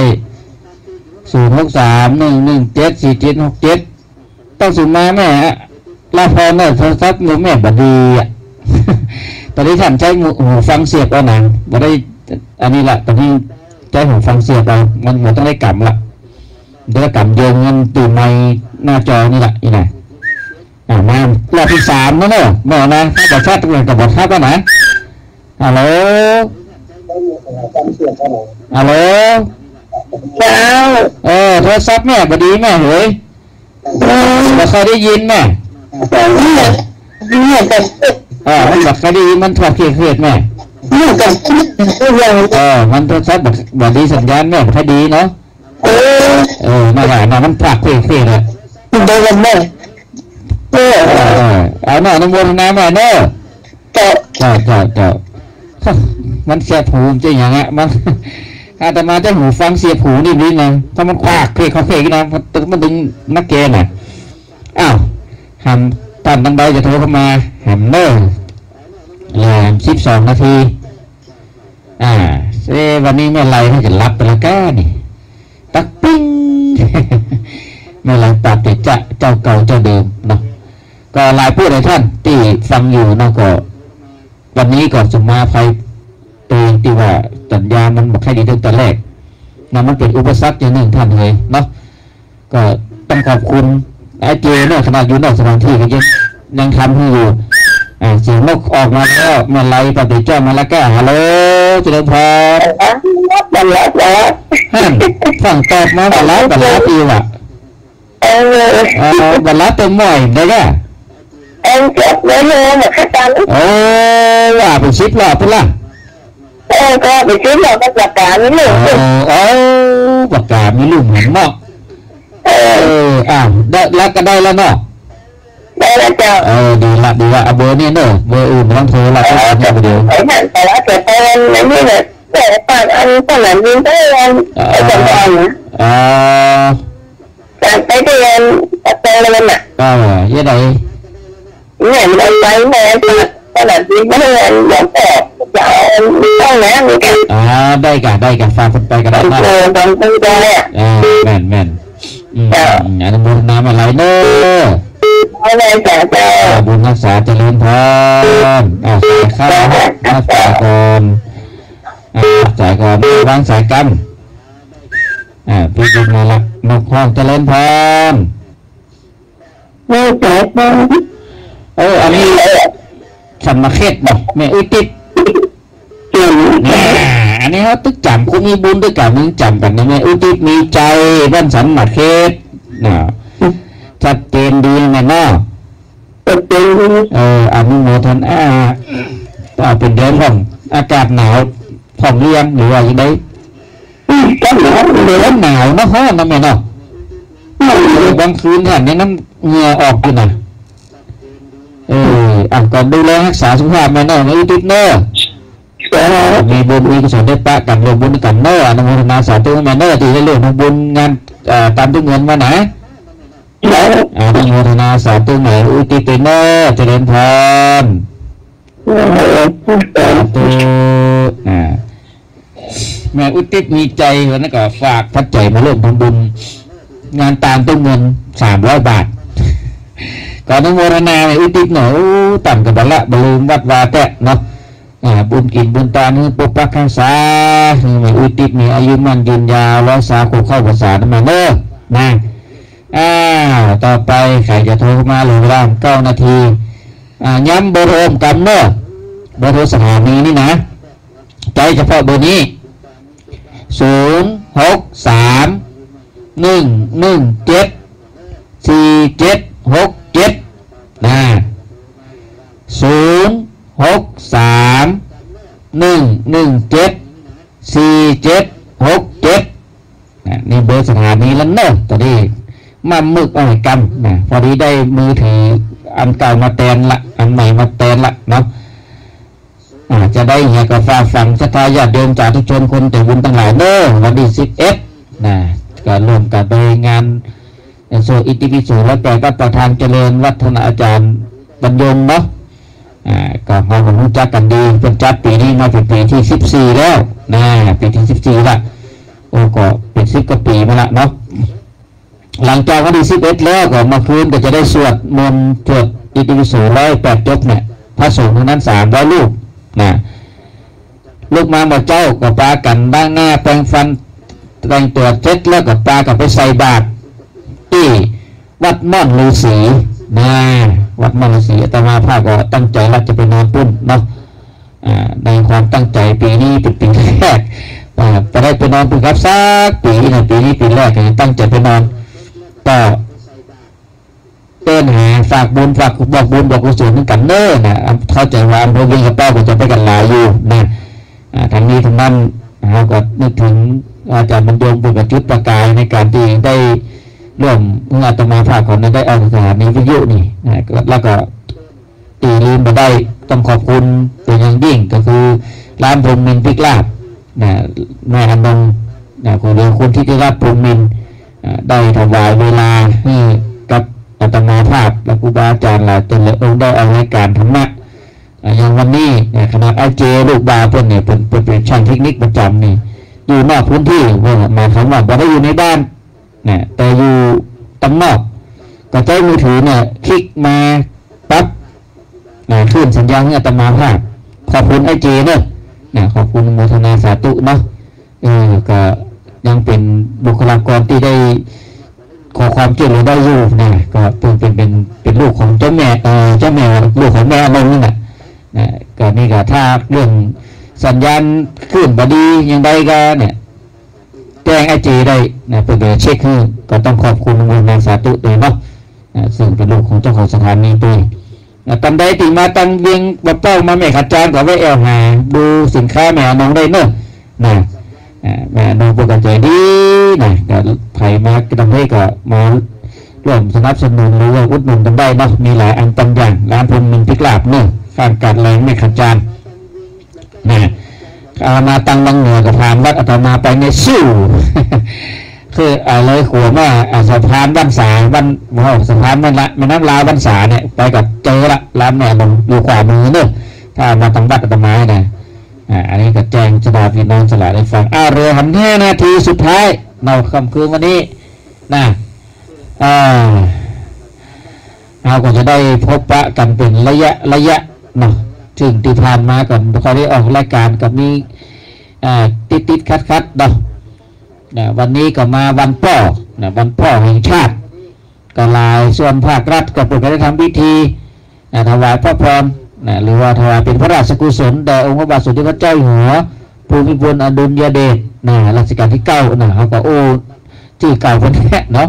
06311747767ต้องสูงมาแม่ลาพรเนอะโทรศัพท์มือแม่บัดดีตอนนี้ท่านใช้หูฟังเสียบเอาหนังบัดได้อันนี้ละตอนนี้ใช้หูฟังเสียบเอามันต้องได้กำละเดี๋ยวกำโยงเงินตื่นในหน้าจอนี่แหละมารอบที่3แล้วเนอะแม่นะถ้าบอกชาติตัวเองกับบอกชาติว่านะฮัลโหลโทรศัพท์แม่บัดดีแม่เฮ้ยเราเคยได้ยินแม่มันบอกเคยได้ยินมันถอดเครียดแม่มันโทรศัพท์บัดดีสัญญาณแม่พอดีเนาะนั่นแหละมันถอดเครียดเลยเอาหน่อยน้ำวนน้ำมาเนอะจ้ามันเสียบหูจริงอย่างเงี้ยมันอาตมาจะหูฟังเสียบหูนี่นะถ้ามันควักเคยนะมันดึงนักเกณฑ์หำตันตั้งใดจะโทรเข้ามาหำเนอะ12 นาทีวันนี้แม่ไรให้จะรับไปแล้วก้านี่ตักปิ้งแม่ไรตัดติดเจ้าเก่าเจ้าเดิมเนาะก็หลายผู้หลายท่านที่ฟังอยู่นะก็วันนี้ก่อนสมาภัยตัวเองที่ว่าสัญญามันบอกให้ดีตั้งแต่แรกนะมันเป็นอุปสรรคอย่างหนึ่งท่านเลยเนาะก็ต้องขอบคุณไอ้เจเนี่ยขนาดอยู่นอกสถานที่ก็ยังทำให้อยู่เสียงนกออกมาแล้วเมื่อไรปฏิเจ้ามาแล้วก็ฮัลโหลเจริญพรฟังตอบมาบัลลัดอีว่ะบัลลัดเต็มหม่อยได้ก็ว่าเป็นชิปหลอดพุ่นล่ะ
ก็ไปซื้อหลอดประกาศนี่เลย
ประกาศมีลูกเหมือนเนาะได้แล้วก็ได้แล้วเนาะ
ได้แล้วเจ้า
ดีละเอาเบอร์นี่เนอะเบอร์อื่นต้องโทรละก็ได้เดียว
แต่ละเกิดเป็นนี่เลยแต่ก่อนอันสนามบินได้ไอ้จังหวัดนะการไปเรียนไปเรียนน่ะ
ยังไง
เนี่ยมันไปแม่สนามบินไม่ได้เรียนอย่างแต่จะต้องนะมีกัน
ได้กันฟังคนไปกันได้มากแม่นอนุโมทนาอะไรเนอะบุญรักษาเจริญพรสายข้าวรักษาก่อนสายก่อนวางสายกรรมพี่จิตมาละนกห้องเจริญพรอันนี้สัมมาเขตบ่แม่อุ้ยติดอันนี้เขาตึกจำคุณมีบุญด้วยกันมึงจำกันนะแม่อุ้ยติดมีใจบ้านสัมมาเขตชัดเจนดีแม่เนาะอนุโมทนาเป็นเดือนของอากาศหนาวของเรียนหรือว่าอย่างไรเดือนหนาวเนาะฮะนั่นแม่เนาะบางคืนท่านนี่น้ำเหงื่อออกอยู่นะก่อนดูแลรักษาสุขภาพแม่เนอร์อุทิศเนอร์มีบุญมีกุศลได้ปะกันรวมบุญกันเนอร์อนุโมทนาสาธุแม่เนอร์ที่ได้เรื่องของบุญงานตามด้วยเงินมาไหนอนุโมทนาสาธุแม่อุทิศเนอร์เจริญพรสาธุแม่อุทิศมีใจวันนั้นก็ฝากพัดใจมาร่วมทำบุญงานตามต้นเงิน300 บาทก่อนอนุโมทนาแม่อุทิศหน่อยต่ำกับบัลละบลืมวัดวาแตะเนาะบุญกินบุญตานี่ปุปปักขังสาแม่อุทิศมีอายุมั่นยืนยาวรักษาคู่เข้าภาษาธรรมะเนอะนะต่อไปใครจะโทรมาหรือเวลา9 นาทีย้ำเบอร์โทรกำเนอะเบอร์โทรสถานีนี่นะใจเฉพาะเบอร์นี้063-117-4767นะ063-117-4767นี่เบอร์สถานีแล้วเนอะตอนนี้มามึกเอาให้กันนะพอดีได้มือถืออันเก่ามาแทนละอันใหม่มาแทนละเนาะจะได้เหี่ยกับฟ้าฝังศรัทธาญาติโยมจากทุกชนคนแต่บุญทั้งหลายเนอะวันที่11นะก็ร่วมกันโดยงานโซอิติปิโสและแก่ก็ประธานเจริญวัฒนาอาจารย์บรรยงเนาะก็เรารู้จักกันดีเป็นจัดปีนี้มาเป็นปีที่14แล้วนะปีที่14ละก็เป็น10 กว่าปีมาละเนาะหลังจากวันที่11แล้วก็มาคืนก็จะได้สวดมนต์สวดอิติปิโส108 จบเนี่ยพระสงฆ์นั้น300 รูปนะลูกมาหมดเจ้าก็ปากันบ้างหน้าแปรงฟันแต่งตัวเสร็จแล้วก็ปากับไปใส่บาตรที่วัดม่อนฤาษีนะวัดม่อนฤาษีอาตมาภาพก็ตั้งใจว่าจะไปนอนปุ้นเนาะในความตั้งใจปีนี้เป็นปีแรกจะได้ไปนอนปุ้นครับสักปีนะปีนี้ปีแรกตั้งใจไปนอนก็เต้นหาฝากบุญฝากบอกบุญบอกกุศลกันเน้อนะเข้าใจว่าพวกนี้กับเป้าก็จะไปกันหลายอยู่นะทางนี้ทางนั้นเราก็นึกถึงอาจารย์บรรยงบุญกับจุดประกายในการที่ได้ร่วมอาตมาภาพของนั้นได้เอาสถานีวิทยุนี่นะแล้วก็ตีลืมมาได้ต้องขอบคุณเป็นอย่างยิ่งก็คือร้านพรหมินทร์พริกลาบนะแม่อนงนะคนที่ได้รับพรหมินทร์ได้ถวายเวลาให้กับอาตมาภาพและครูบาอาจารย์หลายตนเลยได้เอารายการธรรมะอย่างวันนี้คณะอาเจลูกบาเพื่อนเนี่ยเป็นช่างเทคนิคประจำนี่อยู่นอกพื้นที่ว่ามาคำว่าบ่ได้อยู่ในบ้านเนี่ยแต่อยู่ตำนอกก็ใช้มือถือเนี่ยคลิกมาปั๊บขึ้นสัญญาณให้อาตมาภาพขอบคุณไอเจเนอะขอบคุณโมทนาสาธุเนาะก็ยังเป็นบุคลากรที่ได้ขอความช่วยเหลือได้อยู่นะก็เป็นลูกของเจ้าแม่ลูกของแม่อนงนี่นะก็นี่ก็ถ้าเรื่องสัญญาณขึ้นบดียังได้ก็เนี่ยแจ้งไอจีได้นะเป็นการเช็คคือก็ต้องขอบคุณโมทนาสาธุเลยเนาะซึ่งเป็นลูกของเจ้าของสถานีตัวตอนใดที่มาตั้งเวียงบับเป้ามาแม่ขัดจานก็ไว้แอลหาดูสินค้าแม่น้องได้เนอะนะแม่น้องปกติดีนะก็ไผ่มาทำให้ก็มาร่วมสนับสนุนหรือว่าอุดหนุนกันได้เนาะมีหลายอันตำอย่างร้านพรหมินทร์พริกลาบเนอะฟังการแรงแม่ขัดจานนะมาตั้งบังเหนือกับพานวัดอาตมาไปในสู้คืออะไรขัวมาสะพานบ้านสาบ้านสะพานมันละมันน้ำลาวบ้านสาเนี่ยไปกับเจอละร้านแม่ลงอยู่ขวามือเนอะถ้ามาตั้งวัดอาตมาเนี่ยอันนี้ก็แจ้งจะได้พี่น้องสลายได้ฟังเรือหัน5 นาทีสุดท้ายเราค่ำคืนวันนี้นะเราก็จะได้พบปะกันเป็นระยะเนาะถึงที่ผ่านมาก่อนพอได้ออกรายการกับมีติดคัดเนาะวันนี้ก็มาวันพ่อวันพ่อแห่งชาติก็ลายส่วนภาครัฐก็เป็นการทำพิธีถวายพระพรหรือว่าถวายเป็นพระราชกุศลแด่องค์พระบาทสมเด็จพระเจ้าอยู่หัวภูมิพลอดุลยเดชรัชกาลที่9เขาก็ชื่อเก่าคนนี้เนาะ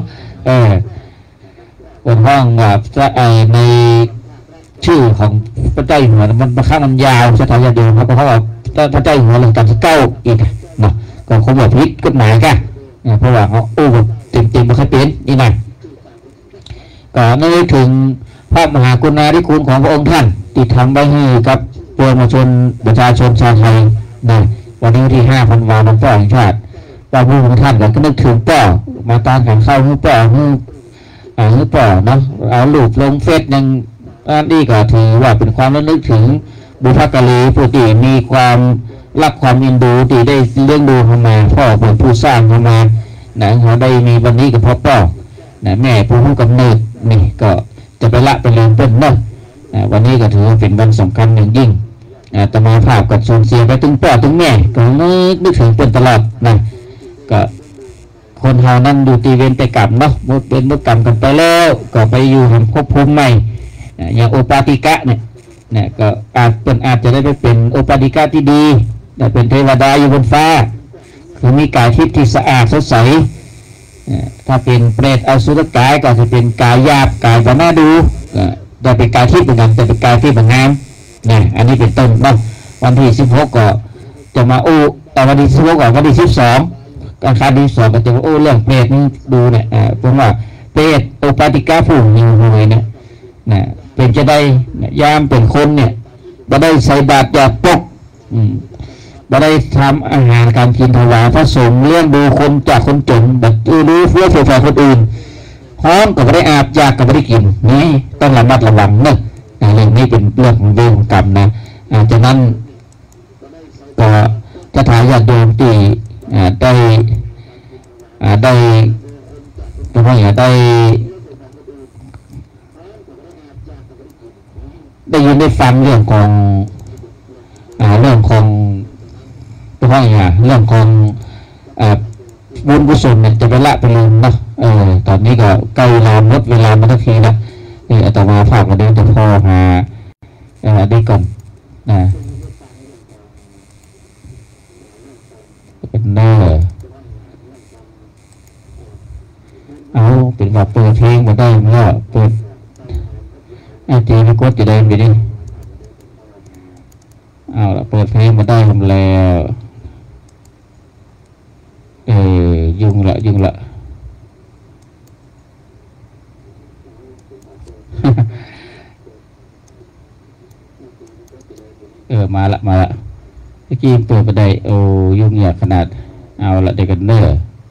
บนห้องว่าในชื่อของพระเจ้าอยู่หัวมันข้างมันยาวสถานเดียวเขาบอกว่าพระเจ้าอยู่หัวรัชกาลที่9อีกเนาะก็คงแบบพิษกฎหมายกันเพราะว่าเขาเต็มไม่ค่อยเป็นนี่นะก็นึกถึงพพระมหากรุณาธิคุณของพระองค์ท่านที่ทำไว้ให้กับปวงประชาชนชาวไทยนะวันนี้ที่5 ธันวาคมวันพ่อแห่งชาติเราผู้ของท่านก็นึกถึงป่อมาตามขันเข้าให้ป่อให้ป่อเนาะเอารูปลงเฟซยังอันนี้ก็ถือว่าเป็นความระลึกถึงบุพการีผู้ที่มีความรักความอินดูที่ได้เลี้ยงดูเข้ามาพ่อเป็นผู้สร้างเข้ามานะเขาได้มีวันนี้กับพ่อป่อนะแม่ผู้กำเนิดนี่ก็จะไปละไปเรียนเป็นเนาะวันนี้ก็ถือเป็นวันสำคัญอย่างยิ่งแต่มาภาพกับสูญเสียไปถึงพ่อถึงแม่ก็นึกถึงเป็นตลอดนะก็คนเฮานั้นอยู่ตีเวนไปกรรมเนาะเมื่อเป็นเมื่อกรรมกันไปแล้วก็ไปอยู่แห่งภพภูมิใหม่อย่างโอปาติกะเนี่ยก็อาจจะได้ไปเป็นโอปาติกะที่ดีได้เป็นเทวดาอยู่บนฟ้าคือมีกายทิพย์ที่สะอาดสดใสถ้าเป็นเปรตอสุรกายก็จะเป็นกายหยาบกายบ่น่าดูได้เป็นกายทิพย์เหมือนกันแต่เป็นกายที่งามนะอันนี้เป็นต้นบ้างวันที่16ก็จะมาแต่วันที่16ก่อนวันที่12การคาดี2ก็จะมาเรื่องเปรตนี่ดูเนี่ยเพราะว่าเปรตโอปาติกะผู้อยู่เลยนะเป็นจะได้ยามเป็นคนเนี่ยบ่ได้ใส่บาตรหยาปกบ่ได้ทำอาหารการกินถวายพระสงฆ์เลี้ยงดูคนจากคนจนแบบรู้เพื่อเผื่อคนอื่นห้องก็ไม่ได้อาบยากก็ไม่ได้กินนี่ต้องระมัดระวังเนอะเรื่องนี้เป็นเรื่องของเวรกรรมนะจากนั้นก็จะถ่ายญาติโยมที่ได้ก็เพราะอย่างได้ยินได้ฟังเรื่องของเพราะอย่างเรื่องของบุญกุศลเนี่ยจะไปละไปลืมเนาะตอนนี้ก็ใกล้เวลาหมดเวลามาทักทีนะนี่อาตมาฝากกันเดินจะพอหาได้ก่อนนะเป็นเนอเอาเป็นแบบเปิดเพลงมาได้เมื่อเปิดจีนกดจะได้ไปดิเอาละเปิดเพลงมาได้ทำแล้วยุ่งละมาละเมื่อกี้เปิดไปได้ยุ่งยากขนาดเอาละเด็กกันเนอ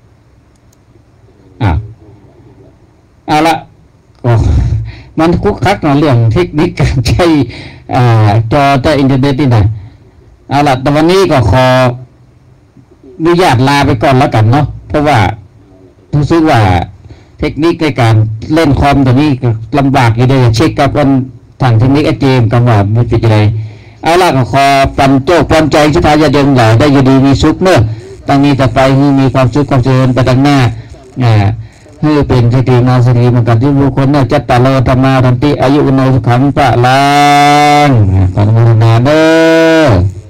เอาละก็มันคุกคักเรื่องเทคนิคการใช้จอแต่อินเทอร์เน็ตนี่นะเอาละแต่วันนี้ก็ขออนุญาตลาไปก่อนแล้วกันเนาะเพราะว่ารู้สึกว่าเทคนิคในการเล่นคอมตัวนี้ลำบากอยู่เลยเช็คกับวันทางเทคนิคเจมกันว่ามันเป็นยังไงเอาละก็ขอปันโจ้ปันใจสุภาพยาเดิมใหญ่ได้อยู่ดีมีสุขเมื่อตั้งนี้ต่อไปมีความสุขความเจริญไปดังหน้าให้เป็นสติมาสติมันกันที่บุคคลเนี่ยจัตตาโลธรรมาทันติอายุอุโนสุขังปะลังขออนุโมทนาเด้อ